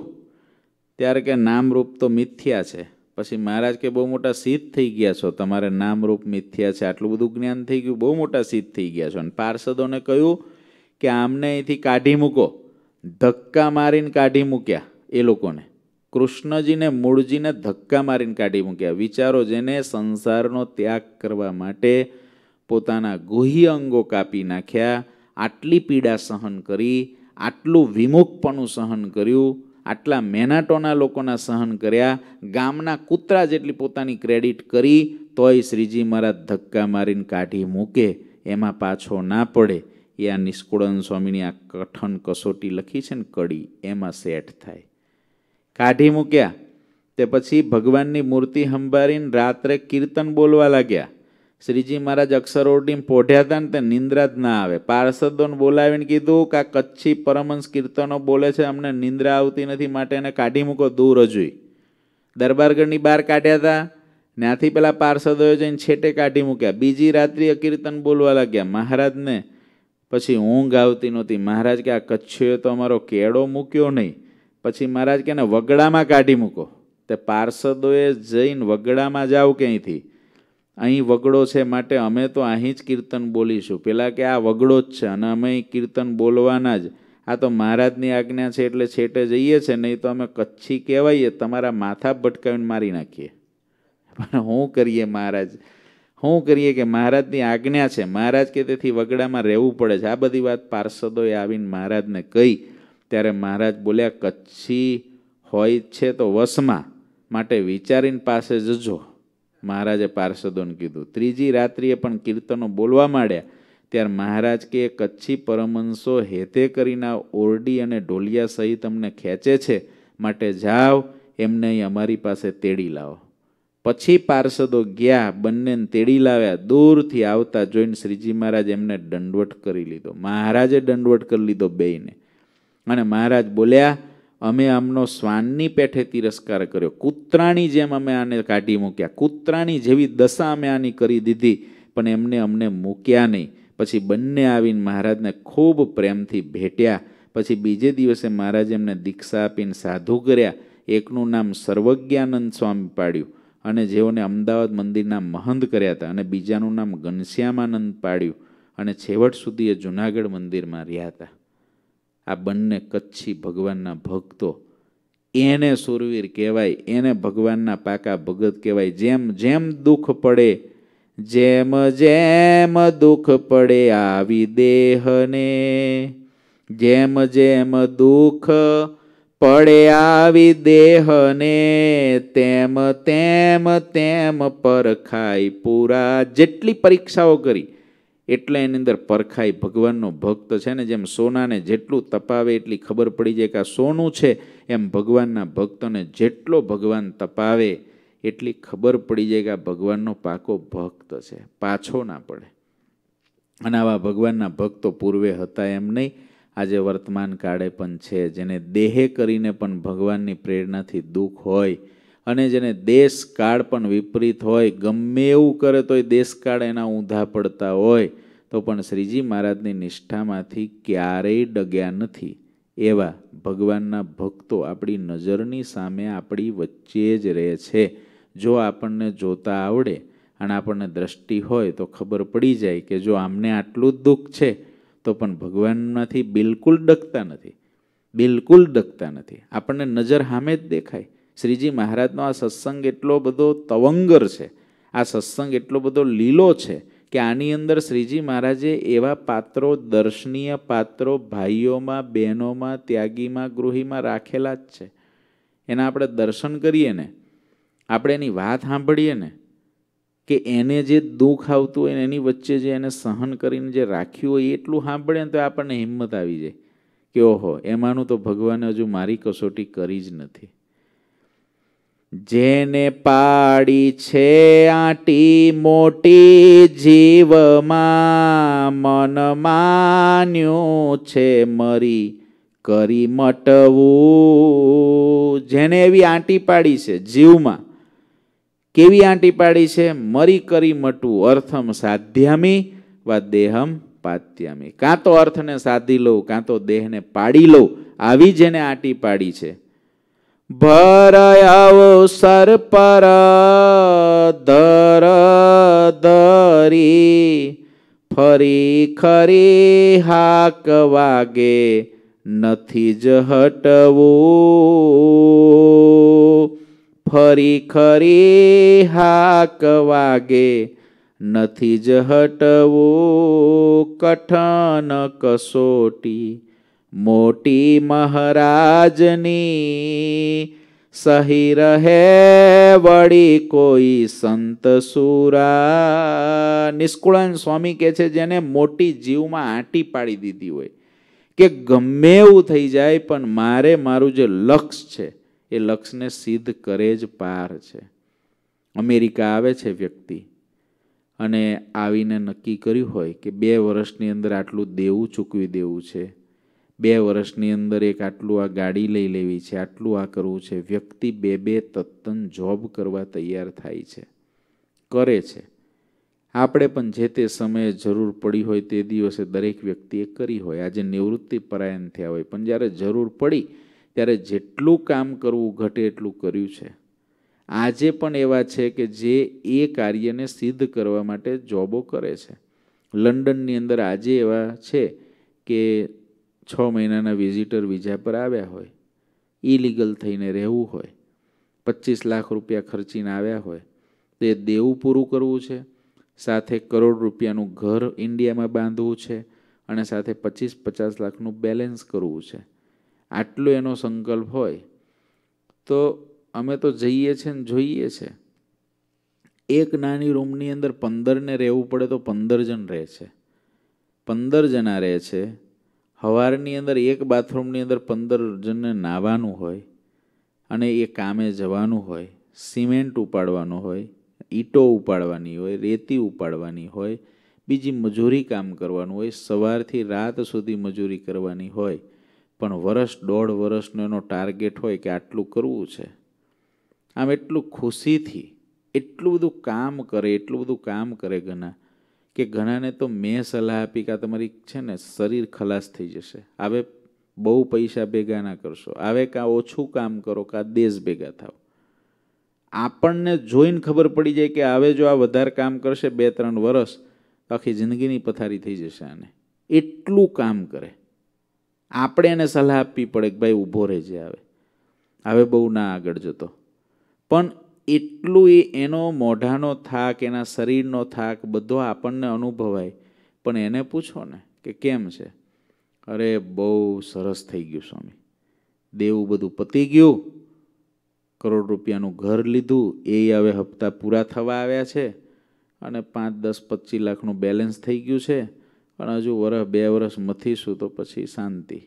ત્યારે કે નામરૂપ તો મિથ્યા છે. પછી મહારાજ કે બહુ મોટા સિદ્ધ થઈ ગયા છો, તમારે નામરૂપ મિથ્યા છે, આટલું બધું જ્ઞાન થઈ ગયું, બહુ મોટા સિદ્ધ થઈ ગયા છો. અને પાર્ષદોને કહ્યું કે આમને અહીંથી કાઢી મૂકો. ધક્કા મારીને કાઢી મૂક્યા એ લોકોને. કૃષ્ણજીને મૂળજીને ધક્કા મારીને કાઢી મૂક્યા. વિચારો, જેને સંસારનો ત્યાગ કરવા માટે પોતાના ગુહ્ય અંગો કાપી નાખ્યા, આટલી પીડા સહન કરી, આટલું વિમુખપણું સહન કર્યું, આટલા મેનાટોના લોકોના સહન કર્યા, ગામના કૂતરા જેટલી પોતાની ક્રેડિટ કરી, તોય શ્રીજી મહારાજ ધક્કા મારીને કાઢી મૂકે, એમાં પાછો ના પડે. એ આ નિષ્કુળાનંદ સ્વામીની આ કઠણ કસોટી લખી છે ને કડી, એમાં સેટ થાય. કાઢી મૂક્યા તે પછી ભગવાનની મૂર્તિ સંભાળીને રાત્રે કીર્તન બોલવા લાગ્યા. શ્રીજી મહારાજ અક્ષર ઓરડીમાં પોઢ્યા હતા ને તે નિંદ્રા જ ના આવે. પાર્ષદોને બોલાવીને કીધું કે આ કચ્છી પરમહંસ કીર્તનો બોલે છે, અમને નિંદ્રા આવતી નથી, માટે એને કાઢી મૂકો દૂર રજૂઈ. દરબારગઢની બહાર કાઢ્યા હતા, ત્યાંથી પેલા પાર્ષદોએ જઈને છેટે કાઢી મૂક્યા. બીજી રાત્રિએ કીર્તન બોલવા લાગ્યા. મહારાજને પછી ઊંઘ આવતી નહોતી. મહારાજ કે આ કચ્છીઓએ તો અમારો કેળો મૂક્યો નહીં. પછી મહારાજ કે વગડામાં કાઢી મૂકો. તે પાર્ષદોએ જઈને વગડામાં જાવ ક્યાંયથી, અહીં વગડો છે માટે અમે તો અહીં જ કીર્તન બોલીશું. પેલા કે આ વગડો જ છે અને અમે કીર્તન બોલવાના જ. આ તો મહારાજની આજ્ઞા છે એટલે છેટે જઈએ છે, નહીં તો અમે કચ્છી કહેવાઈએ, તમારા માથા ભટકાવીને મારી નાખીએ. પણ શું કરીએ મહારાજ, શું કરીએ કે મહારાજની આજ્ઞા છે. મહારાજ કે તેથી વગડામાં રહેવું પડે છે. આ બધી વાત પાર્ષદોએ આવીને મહારાજને કહી. ત્યારે મહારાજ બોલ્યા, કચ્છી હોય છે તો વસમાં, માટે વિચારીને પાસે જજો. મહારાજે પાર્ષદોને કીધું. ત્રીજી રાત્રિએ પણ કીર્તનો બોલવા માંડ્યા. ત્યારે મહારાજ કે કચ્છી પરમહંસો હેતે કરીને ઓરડી અને ઢોલિયા સહિત અમને ખેંચે છે, માટે જાઓ એમને અહીં અમારી પાસે તેડી લાવો. પછી પાર્ષદો ગયા, બંનેને તેડી લાવ્યા. દૂરથી આવતા જોઈને શ્રીજી મહારાજ એમને દંડવટ કરી લીધો. મહારાજે દંડવટ કરી લીધો બેયને. અને મહારાજ બોલ્યા, અમે આમનો શ્વાનની પેઠે તિરસ્કાર કર્યો, કૂતરાની જેમ અમે આને કાઢી મૂક્યા, કૂતરાની જેવી દશા અમે આની કરી દીધી, પણ એમને અમને મૂક્યા નહીં. પછી બંને આવીને મહારાજને ખૂબ પ્રેમથી ભેટ્યા. પછી બીજે દિવસે મહારાજે એમને દીક્ષા આપીને સાધુ કર્યા. એકનું નામ સર્વજ્ઞાનંદ સ્વામી પાડ્યું અને જેઓને અમદાવાદ મંદિરના મહંત કર્યા હતા, અને બીજાનું નામ ઘનશ્યામાનંદ પાડ્યું, અને છેવટ સુધી એ જુનાગઢ મંદિરમાં રહ્યા હતા. આ બંને કચ્છી ભગવાનના ભક્તો, એને સુરવીર કહેવાય, એને ભગવાનના પાકા ભગત કહેવાય. જેમ જેમ દુઃખ પડે, જેમ જેમ દુઃખ પડે આવી દેહને, જેમ જેમ દુઃખ પડે આવી દેહને, તેમ તેમ તેમ પરખાય પૂરા. જેટલી પરીક્ષાઓ કરી એટલે એની અંદર પરખાય. ભગવાનનો ભક્ત છે ને, જેમ સોનાને જેટલું તપાવે એટલી ખબર પડી જાય કે આ સોનું છે, એમ ભગવાનના ભક્તોને જેટલો ભગવાન તપાવે એટલી ખબર પડી જાય કે આ ભગવાનનો પાકો ભક્ત છે, પાછો ના પડે. અને આવા ભગવાનના ભક્તો પૂર્વે હતા એમ નહીં, આજે વર્તમાન કાળે પણ છે. જેને દેહે કરીને પણ ભગવાનની પ્રેરણાથી દુઃખ હોય અને જેને દેશ કાળ પણ વિપરીત હોય, ગમે એવું કરે તોય દેશ કાળ એના ઊંધા પડતા હોય, તો પણ શ્રીજી મહારાજની નિષ્ઠામાંથી ક્યારેય ડગ્યા નથી. એવા ભગવાનના ભક્તો આપણી નજરની સામે આપણી વચ્ચે જ રહે છે. જો આપણને જોતા આવડે અને આપણને દ્રષ્ટિ હોય તો ખબર પડી જાય કે જો આમને આટલું જ દુઃખ છે તો પણ ભગવાનમાંથી બિલકુલ ડગતા નથી, બિલકુલ ડગતા નથી. આપણને નજર સામે જ દેખાય. શ્રીજી મહારાજનો આ સત્સંગ એટલો બધો તવંગર છે, આ સત્સંગ એટલો બધો લીલો છે કે આની અંદર શ્રીજી મહારાજે એવા પાત્રો, દર્શનીય પાત્રો ભાઈઓમાં, બહેનોમાં, ત્યાગીમાં, ગૃહીમાં રાખેલા જ છે. એના આપણે દર્શન કરીએ ને, આપણે એની વાત સાંભળીએ ને, કે એને જે દુઃખ આવતું હોય એની વચ્ચે જે એને સહન કરીને જે રાખ્યું હોય એટલું સાંભળીએ ને તો આપણને હિંમત આવી જાય કે ઓહો, એમાંનું તો ભગવાને હજુ મારી કસોટી કરી જ નથી. જેને પાડી છે આટી મોટી જીવમાં, મન માન્યું છે મરી કરી મટવું. જેને એવી આંટી પાડી છે જીવમાં, કેવી આંટી પાડી છે? મરી કરી મટવું. અર્થમ સાધ્યામી વા દેહમ પાત્યામી. કાં તો અર્થને સાધી લઉં, કાં તો દેહને પાડી લઉં, આવી જેને આંટી પાડી છે. ભરય અવસર પર ધર ધરી, ફરી ખરી હાક વાગે નથી જ હટવું. ફરી ખરી હાક વાગે નથી જ હટવું. કઠન કસોટી મોટી મહારાજની, સહી રહે વળી કોઈ સંત સુરા. નિષ્કુળાનંદ સ્વામી કહે છે જેને મોટી જીવમાં આંટી પાડી દીધી હોય કે ગમે એવું થઈ જાય પણ મારે મારું જે લક્ષ્ય છે એ લક્ષ્યને સિદ્ધ કરે જ પાર છે. અમેરિકા આવે છે વ્યક્તિ અને આવીને નક્કી કર્યું હોય કે 2 વર્ષની અંદર આટલું દેવું ચૂકવી દેવું છે, 2 વર્ષની અંદર એક આટલું આ ગાડી લઈ લેવી છે, આટલું આ કરવું છે. વ્યક્તિ 2 તત્તન જોબ કરવા તૈયાર થાય છે, કરે છે. આપણે પણ જે તે સમયે જરૂર પડી હોય તે દિવસે દરેક વ્યક્તિએ કરી હોય. આજે નિવૃત્તિ પરાયણ થયા હોય પણ જ્યારે જરૂર પડી ત્યારે જેટલું કામ કરવું ઘટે એટલું કર્યું છે. આજે પણ એવા છે કે જે એ કાર્યને સિદ્ધ કરવા માટે જોબો કરે છે. લંડનની અંદર આજે એવા છે કે 6 મહિનાના વિઝિટર વિઝા પર આવ્યા હોય, ઇલીગલ થઈને રહેવું હોય, 25 લાખ રૂપિયા ખર્ચીને આવ્યા હોય, તે દેવું પૂરું કરવું છે, સાથે ₹1 કરોડ ઘર ઇન્ડિયામાં બાંધવું છે અને સાથે 25-50 લાખનું બેલેન્સ કરવું છે. આટલો એનો સંકલ્પ હોય તો અમે તો જઈએ છીએ ને જોઈએ છે. એક નાની રૂમની અંદર 15 ને રહેવું પડે તો 15 જણ રહે છે, 15 જણા રહે છે. સવારની અંદર એક બાથરૂમની અંદર 15 જણને નાહવાનું હોય અને એ કામે જવાનું હોય, સિમેન્ટ ઉપાડવાનું હોય, ઈંટો ઉપાડવાની હોય, રેતી ઉપાડવાની હોય, બીજી મજૂરી કામ કરવાનું હોય, સવારથી રાત સુધી મજૂરી કરવાની હોય. પણ વર્ષ 1.5 વર્ષનો એનો ટાર્ગેટ હોય કે આટલું કરવું છે. આમ એટલું ખુશીથી એટલું બધું કામ કરે, એટલું બધું કામ કરે ઘણા કે ઘણાને તો મેં સલાહ આપી કે આ તમારી છે ને શરીર ખલાસ થઈ જશે, હવે બહુ પૈસા ભેગા ના કરશો, હવે કાં ઓછું કામ કરો કાં દેશ ભેગા થાવ. આપણને જોઈને ખબર પડી જાય કે હવે જો આ વધારે કામ કરશે 2-3 વર્ષ તો આખી જિંદગીની પથારી થઈ જશે આને. એટલું કામ કરે. આપણે એને સલાહ આપવી પડે કે ભાઈ ઊભો રહેજે, હવે બહુ ના આગળ જતો. પણ એટલું એનો મોઢાનો થાક, એના શરીરનો થાક બધો આપણને અનુભવાય. પણ એને પૂછો ને કે કેમ છે? અરે બહુ સરસ થઈ ગયું સ્વામી, દેવું બધું પતી ગયું, ₹1 કરોડ ઘર લીધું, એ હવે હપ્તા પૂરા થવા આવ્યા છે અને 5-10-25 લાખનું બેલેન્સ થઈ ગયું છે પણ હજુ 1-2 વર્ષ મથીશું તો પછી શાંતિ.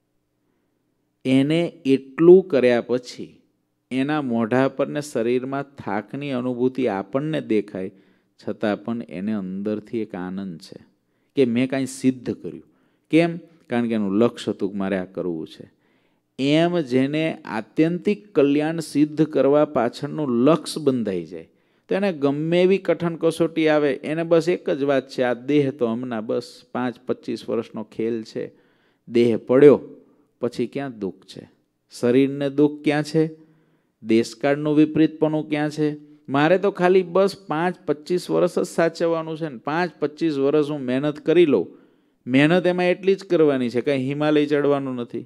એને એટલું કર્યા પછી એના મોઢા પર ને શરીરમાં થાકની અનુભૂતિ આપણને દેખાય છતાં પણ એને અંદરથી એક આનંદ છે કે મેં કાંઈ સિદ્ધ કર્યું. કેમ? કારણ કે એનું લક્ષ્ય હતું કે મારે આ કરવું છે. એમ જેને આત્યંતિક કલ્યાણ સિદ્ધ કરવા પાછળનું લક્ષ્ય બંધાઈ જાય તો એને ગમે એવી કઠણ કસોટી આવે, એને બસ એક જ વાત છે, આ દેહ તો હમણાં બસ 5-25 વર્ષનો ખેલ છે. દેહ પડ્યો પછી ક્યાં દુઃખ છે? શરીરને દુઃખ ક્યાં છે? દેશકાળનું વિપરીતપણું ક્યાં છે? મારે તો ખાલી બસ 5-25 વર્ષ જ સાચવવાનું છે ને 5-25 વર્ષ હું મહેનત કરી લઉં. મહેનત એમાં એટલી જ કરવાની છે, કંઈ હિમાલય ચડવાનું નથી,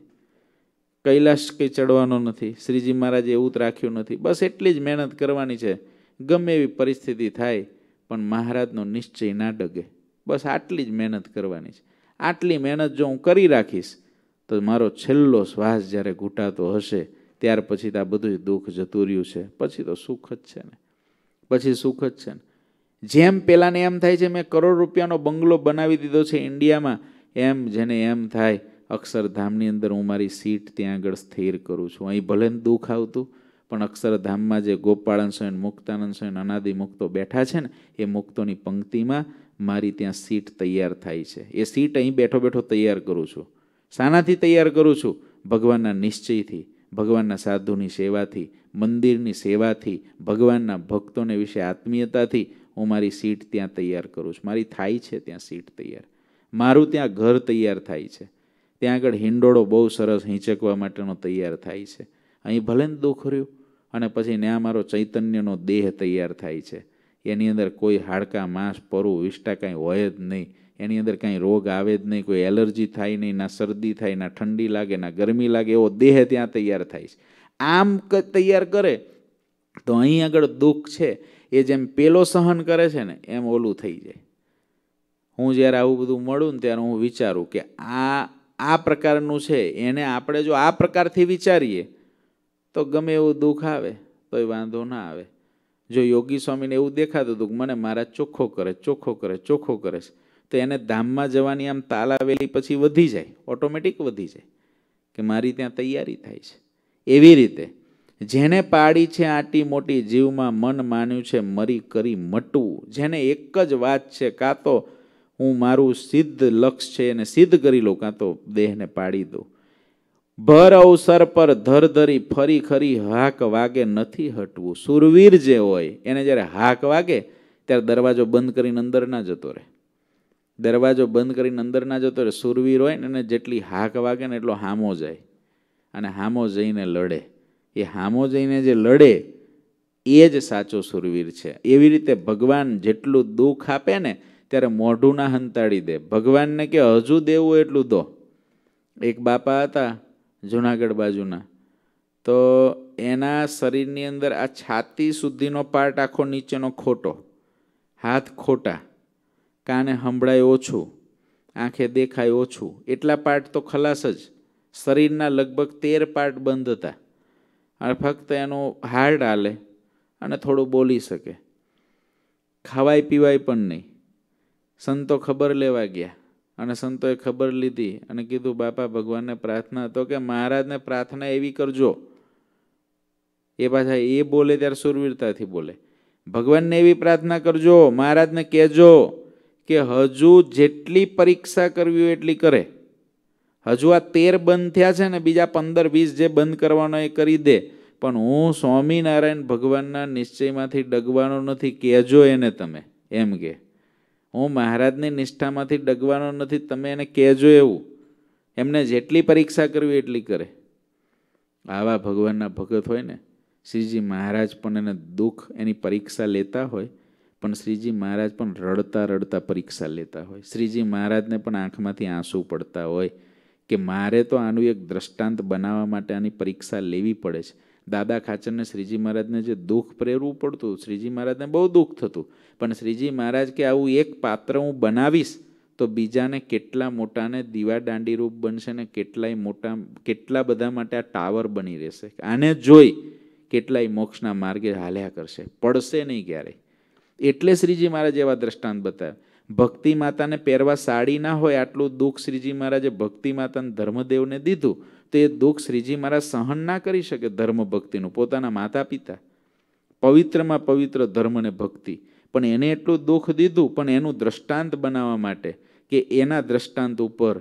કૈલાશ કંઈ ચડવાનો નથી, શ્રીજી મહારાજે એવું જ રાખ્યું નથી. બસ એટલી જ મહેનત કરવાની છે. ગમે એવી પરિસ્થિતિ થાય પણ મહારાજનો નિશ્ચય ના ડગે. બસ આટલી જ મહેનત કરવાની છે. આટલી મહેનત જો હું કરી રાખીશ તો મારો છેલ્લો શ્વાસ જ્યારે ઘૂંટાતો હશે ત્યાર પછી તો આ બધું દુઃખ જતું રહ્યું છે, પછી તો સુખ જ છે ને, પછી સુખ જ છે ને. જેમ પેલાને એમ થાય છે મેં કરોડ રૂપિયાનો બંગલો બનાવી દીધો છે ઇન્ડિયામાં, એમ જેને એમ થાય અક્ષરધામની અંદર હું મારી સીટ ત્યાં આગળ સ્થિર કરું છું. અહીં ભલે દુઃખ આવતું પણ અક્ષરધામમાં જે ગોપાળન સ્વામી, મુક્તાનંદ સ્વામી, અનાદિ મુક્તો બેઠા છે ને એ મુક્તોની પંક્તિમાં મારી ત્યાં સીટ તૈયાર થાય છે. એ સીટ અહીં બેઠો બેઠો તૈયાર કરું છું. શાનાથી તૈયાર કરું છું? ભગવાનના નિશ્ચયથી, ભગવાનના સાધુની સેવાથી, મંદિરની સેવાથી, ભગવાનના ભક્તોને વિશે આત્મીયતાથી હું મારી સીટ ત્યાં તૈયાર કરું છું. મારી થાય છે ત્યાં સીટ તૈયાર, મારું ત્યાં ઘર તૈયાર થાય છે, ત્યાં આગળ હિંડોળો બહુ સરસ હિંચકવા માટેનો તૈયાર થાય છે. અહીં ભલે ને દુઃખ રહ્યું અને પછી ત્યાં મારો ચૈતન્યનો દેહ તૈયાર થાય છે. એની અંદર કોઈ હાડકાં, માંસ, પરુ, વિષ્ટા કાંઈ હોય જ નહીં. એની અંદર કાંઈ રોગ આવે જ નહીં, કોઈ એલર્જી થાય નહીં, ના શરદી થાય, ના ઠંડી લાગે, ના ગરમી લાગે, એવો દેહ ત્યાં તૈયાર થાય છે. આમ તૈયાર કરે તો અહીં આગળ દુઃખ છે એ જેમ પેલો સહન કરે છે ને એમ ઓલું થઈ જાય. હું જ્યારે આવું બધું મળું ને ત્યારે હું વિચારું કે આ પ્રકારનું છે, એને આપણે જો આ પ્રકારથી વિચારીએ તો ગમે એવું દુઃખ આવે તોય વાંધો ના આવે. જો યોગી સ્વામીને એવું દેખાતું હતું કે મને મારા ચોખ્ખો કરે, ચોખ્ખો કરે, ચોખ્ખો કરે છે, તો એને ધામમાં જવાની આમ તાલાવેલી પછી વધી જાય, ઓટોમેટિક વધી જાય કે મારી ત્યાં તૈયારી થાય છે. એવી રીતે જેને પાડી છે આટી મોટી જીવમાં મન માન્યું છે મરી કરી મટવું, જેને એક જ વાત છે કાં તો હું મારું સિદ્ધ લક્ષ્ય છે એને સિદ્ધ કરી લઉં, કાં તો દેહને પાડી દઉં. ભર અવસર પર ધરધરી ફરી ખરી હાક વાગે નથી હટવું. સુરવીર જે હોય એને જ્યારે હાક વાગે ત્યારે દરવાજો બંધ કરીને અંદર ના જતો રહે. દરવાજો બંધ કરીને અંદર ના જતો રહે. સુરવીર હોય ને એને જેટલી હાક વાગે ને એટલો હામો જાય અને હામો જઈને લડે. એ હામો જઈને જે લડે એ જ સાચો સુરવીર છે. એવી રીતે ભગવાન જેટલું દુઃખ આપે ને ત્યારે મોઢું ના હંતાડી દે. ભગવાનને કે હજુ દેવું એટલું દો. એક બાપા હતા જુનાગઢ બાજુના, તો એના શરીરની અંદર આ છાતી સુધીનો પાર્ટ આખો નીચેનો ખોટો, હાથ ખોટા, કાને સંભળાય ઓછું, આંખે દેખાય ઓછું, એટલા પાર્ટ તો ખલાસ જ. શરીરના લગભગ 13 પાર્ટ બંધ હતા અને ફક્ત એનું હાર્ટ હાલે અને થોડું બોલી શકે. ખાવાય પીવાય પણ નહીં. સંતો ખબર લેવા ગયા અને સંતોએ ખબર લીધી અને કીધું બાપા ભગવાનને પ્રાર્થના, તો કે મહારાજને પ્રાર્થના એવી કરજો. એ પાછા એ બોલે ત્યારે સુરવીરતાથી બોલે. ભગવાનને એવી પ્રાર્થના કરજો, મહારાજને કહેજો કે હજુ જેટલી પરીક્ષા કરવી હોય એટલી કરે. હજુ આ 13 બંધ થયા છે ને, બીજા 15-20 જે બંધ કરવાનો એ કરી દે, પણ હું સ્વામિનારાયણ ભગવાનના નિશ્ચયમાંથી ડગવાનો નથી, કહેજો એને તમે. એમ કે હું મહારાજની નિષ્ઠામાંથી ડગવાનો નથી, તમે એને કહેજો એવું. એમને જેટલી પરીક્ષા કરવી એટલી કરે. આવા ભગવાનના ભગત હોય ને, શ્રીજી મહારાજ પણ એને દુઃખ એની પરીક્ષા લેતા હોય, પણ શ્રીજી મહારાજ પણ રડતા રડતા પરીક્ષા લેતા હોય. શ્રીજી મહારાજને પણ આંખમાંથી આંસુ પડતા હોય કે મારે તો આનું એક દ્રષ્ટાંત બનાવવા માટે આની પરીક્ષા લેવી પડે છે. દાદા ખાચરને શ્રીજી મહારાજને જે દુઃખ પ્રેરવું પડતું, શ્રીજી મહારાજને બહુ દુઃખ થતું, પણ શ્રીજી મહારાજ કે આવું એક પાત્ર હું બનાવીશ તો બીજાને કેટલા મોટાને દીવા દાંડી રૂપ બનશે ને કેટલા બધા માટે આ ટાવર બની રહેશે. આને જોઈ કેટલાય મોક્ષના માર્ગે હાલ્યા કરશે, પડશે નહીં ક્યારેય. એટલે શ્રીજી મહારાજ એવા દ્રષ્ટાંત બતાવે. ભક્તિ માતાને પહેરવા સાડી ના હોય આટલું દુઃખ શ્રીજી મહારાજે ભક્તિ માતાને ધર્મદેવને દીધું, તો એ દુઃખ શ્રીજી મહારાજ સહન ના કરી શકે. ધર્મ ભક્તિનું પોતાના માતા પિતા, પવિત્રમાં પવિત્ર ધર્મ ને ભક્તિ, પણ એને એટલું દુઃખ દીધું પણ એનું દ્રષ્ટાંત બનાવવા માટે કે એના દ્રષ્ટાંત ઉપર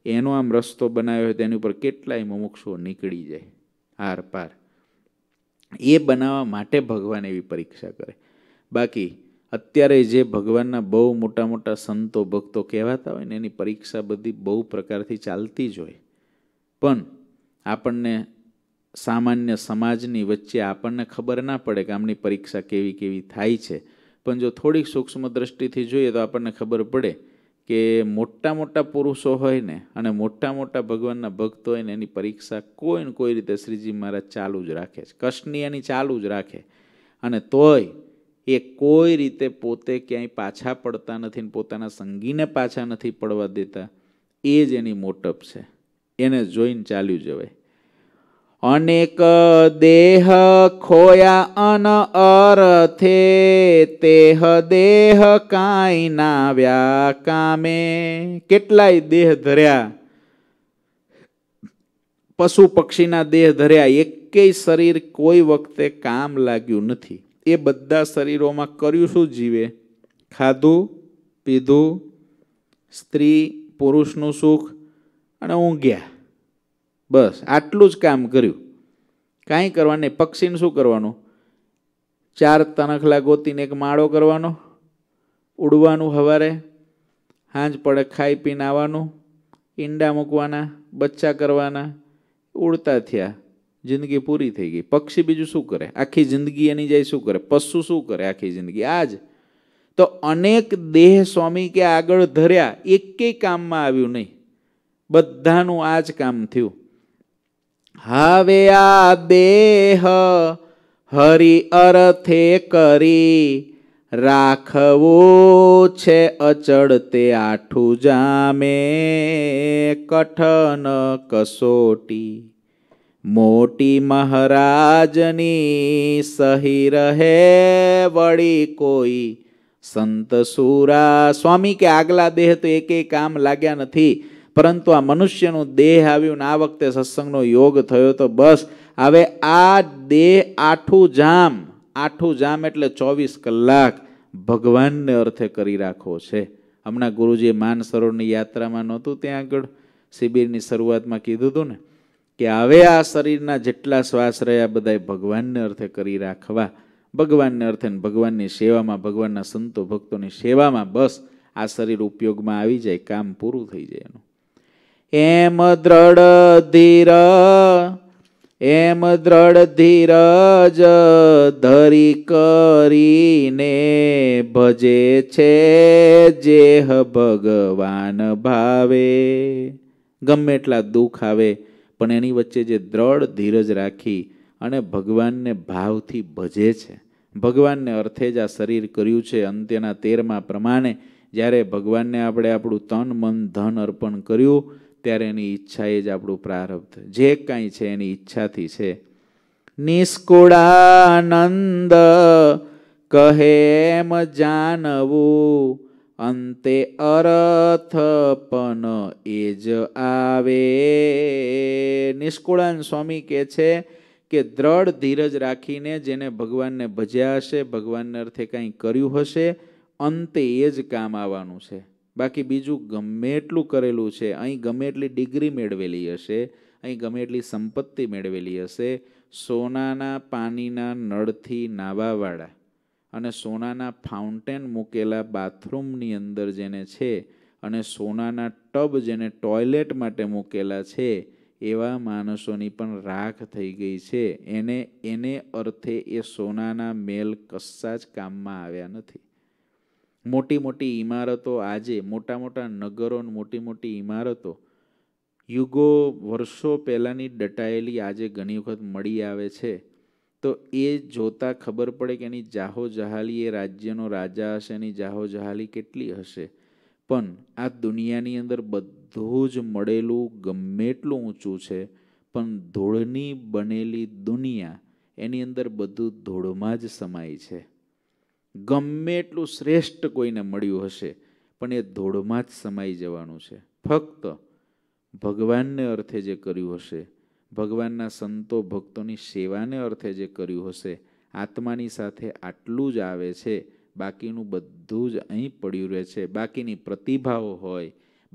એનો આમ રસ્તો બનાવ્યો હોય તેની ઉપર કેટલાય મુમુક્ષુઓ નીકળી જાય આર પાર. એ બનાવવા માટે ભગવાન એવી પરીક્ષા કરે. બાકી અત્યારે જે ભગવાનના બહુ મોટા મોટા સંતો ભક્તો કહેવાતા હોય ને એની પરીક્ષા બધી બહુ પ્રકારથી ચાલતી જ હોય. પણ આપણને સામાન્ય સમાજની વચ્ચે આપણને ખબર ના પડે કે આમની પરીક્ષા કેવી કેવી થાય છે. પણ જો થોડીક સૂક્ષ્મ દ્રષ્ટિથી જોઈએ તો આપણને ખબર પડે કે મોટા મોટા પુરુષો હોય ને અને મોટા મોટા ભગવાનના ભક્તો હોય ને એની પરીક્ષા કોઈ ને કોઈ રીતે શ્રીજી મહારાજ ચાલુ જ રાખે છે. કષ્ટની એની ચાલુ જ રાખે. અને તોય એ કોઈ રીતે પોતે ક્યાંય પાછા પડતા નથી ને પોતાના સંગીને પાછા નથી પડવા દેતા. એ જ એની મોટપ છે. એને જોઈને ચાલ્યું જવાય. અનેક દેહ ખોયા અન અર્થે તેહ દેહ કાંઈ નાવ્યા કામે. કેટલાય દેહ ધર્યા, પશુ પક્ષીના દેહ ધર્યા, એકેય શરીર કોઈ વખતે કામ લાગ્યું નથી. એ બધા શરીરોમાં કર્યું શું જીવે? ખાધું પીધું, સ્ત્રી પુરુષનું સુખ અને ઊંઘ્યા. બસ આટલું જ કામ કર્યું. કાંઈ કરવાનું નહીં. પક્ષીને શું કરવાનું? 4 તણખલા ગોતીને એક માળો કરવાનો, ઉડવાનું, સવારે સાંજ પડે ખાઈ પીને આવવાનું, ઈંડા મૂકવાના, બચ્ચા કરવાના, ઉડતા થયા, જિંદગી પૂરી થઈ ગઈ. પક્ષી બીજું શું કરે? આખી જિંદગી એની જાય શું કરે? પશુ શું કરે આખી જિંદગી? આ જ તો અનેક દેહ સ્વામી કે આગળ ધર્યા, એકેય કામમાં આવ્યું નહીં. બધાનું આ જ કામ થયું. હવે આ દેહ હરિ અર્થે કરી રાખવું છે અચળ તે આઠું જામે. કઠન કસોટી મોટી મહારાજની સહી રહે વળી કોઈ સંત સુરા. સ્વામી કે આગલા દેહ તો એકેય કામ લાગ્યા નથી, પરંતુ આ મનુષ્યનું દેહ આવ્યું ને આ વખતે સત્સંગનો યોગ થયો તો બસ હવે આ દેહ આઠું જામ. આઠું જામ એટલે 24 કલાક ભગવાનને અર્થે કરી રાખવો છે. હમણાં ગુરુજીએ માનસરોવરની યાત્રામાં નહોતું ત્યાં આગળ શિબિરની શરૂઆતમાં કીધું હતું ને કે હવે આ શરીરના જેટલા શ્વાસ રહ્યા બધા ભગવાનને અર્થે કરી રાખવા. ભગવાનને અર્થે ભગવાનની સેવામાં, ભગવાનના સંતો ભક્તોની સેવામાં બસ આ શરીર ઉપયોગમાં આવી જાય, કામ પૂરું થઈ જાય એનું. એમ દ્રઢ ધીરજ ધરી કરીને ભજે છે જેહ ભગવાન ભાવે. ગમે એટલા દુઃખ આવે પણ એની વચ્ચે જે દ્રઢ ધીરજ રાખી અને ભગવાનને ભાવથી ભજે છે. ભગવાનને અર્થે જ આ શરીર કર્યું છે. અંત્યના 13મા પ્રમાણે જ્યારે ભગવાનને આપણે આપણું તન મન ધન અર્પણ કર્યું ત્યારે એની ઈચ્છા એ જ આપણું પ્રારબ્ધ. જે કાંઈ છે એની ઈચ્છાથી છે. નિષ્કુળાનંદ કહે એમ જાણવું અંતે અર્થ પણ એ જ આવે. નિષ્કુળાનંદ સ્વામી કહે છે કે દ્રઢ ધીરજ રાખીને જેને ભગવાનને ભજ્યા હશે, ભગવાનને અર્થે કંઈ કર્યું હશે, અંતે એ જ કામ આવવાનું છે. બાકી બીજું ગમે એટલું કરેલું છે, અહીં ગમે એટલી ડિગ્રી મેળવેલી હશે, અહીં ગમે એટલી સંપત્તિ મેળવેલી હશે, સોનાના પાણીના નળથી નાવાવાળા અને સોનાના ફાઉન્ટેન મૂકેલા બાથરૂમની અંદર જેને છે અને સોનાના ટબ જેને ટોયલેટ માટે મૂકેલા છે એવા માણસોની પણ રાખ થઈ ગઈ છે. એને અર્થે એ સોનાના મેલ કશા જ કામમાં આવ્યા નથી. મોટી મોટી ઇમારતો આજે, મોટા મોટા નગરો, મોટી મોટી ઇમારતો યુગો વર્ષો પહેલાંની દટાયેલી આજે ઘણી વખત મળી આવે છે. તો એ જોતા ખબર પડે કે એની જાહો જહાલી, એ રાજ્યનો રાજા હશે, એની જાહો જહાલી કેટલી હશે. પણ આ દુનિયાની અંદર બધું જ મળેલું ગમે એટલું ઊંચું છે, પણ ધૂળની બનેલી દુનિયા એની અંદર બધું ધૂળમાં જ સમાય છે. ગમે એટલું શ્રેષ્ઠ કોઈને મળ્યું હશે પણ એ ધૂળમાં જ સમાઈ જવાનું છે. ફક્ત ભગવાનને અર્થે જે કર્યું હશે, ભગવાનના સંતો ભક્તોની સેવાને અર્થે જે કર્યું હશે, આત્માની સાથે આટલું જ આવે છે. બાકીનું બધું જ અહીં પડ્યું રહે છે. બાકીની પ્રતિભાઓ હોય,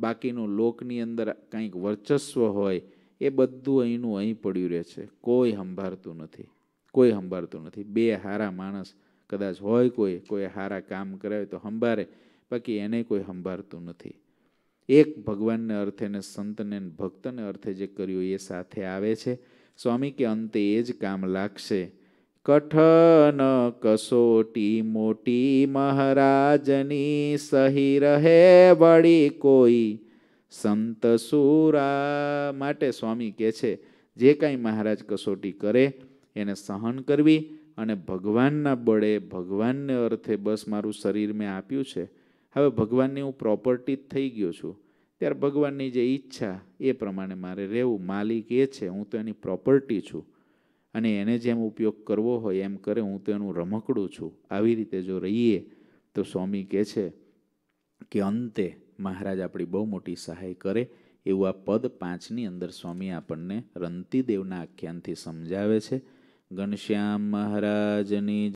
બાકીનું લોકની અંદર કંઈક વર્ચસ્વ હોય એ બધું અહીંનું અહીં પડ્યું રહે છે. કોઈ સંભાળતું નથી, કોઈ સંભાળતું નથી. બે હારા માણસ કદાચ હોય, કોઈ હારા કામ કરાવે તો સંભાળે, બાકી એને કોઈ સંભાળતું નથી. એક ભગવાનને અર્થે ને સંતને ભક્તને અર્થે જે કર્યું એ સાથે આવે છે. સ્વામી કે અંતે એ જ કામ લાગશે. કઠન કસોટી મોટી મહારાજની, સહી રહે વળી કોઈ સંત સુરા. માટે સ્વામી કહે છે જે કાંઈ મહારાજ કસોટી કરે એને સહન કરવી, અને ભગવાનના બળે ભગવાનને અર્થે બસ મારું શરીર મેં આપ્યું છે, હવે ભગવાનની હું પ્રોપર્ટી જ થઈ ગયો છું, ત્યારે ભગવાનની જે ઈચ્છા એ પ્રમાણે મારે રહેવું. માલિક એ છે, હું તો એની પ્રોપર્ટી છું, અને એને જેમ ઉપયોગ કરવો હોય એમ કરે, હું તો એનું રમકડું છું. આવી રીતે જો રહીએ તો સ્વામી કહે છે કે અંતે મહારાજ આપણી બહુ મોટી સહાય કરે. એવું આ પદ 5ની અંદર સ્વામી આપણને રંતીદેવના આખ્યાનથી સમજાવે છે. ઘનશ્યામ મહારાજની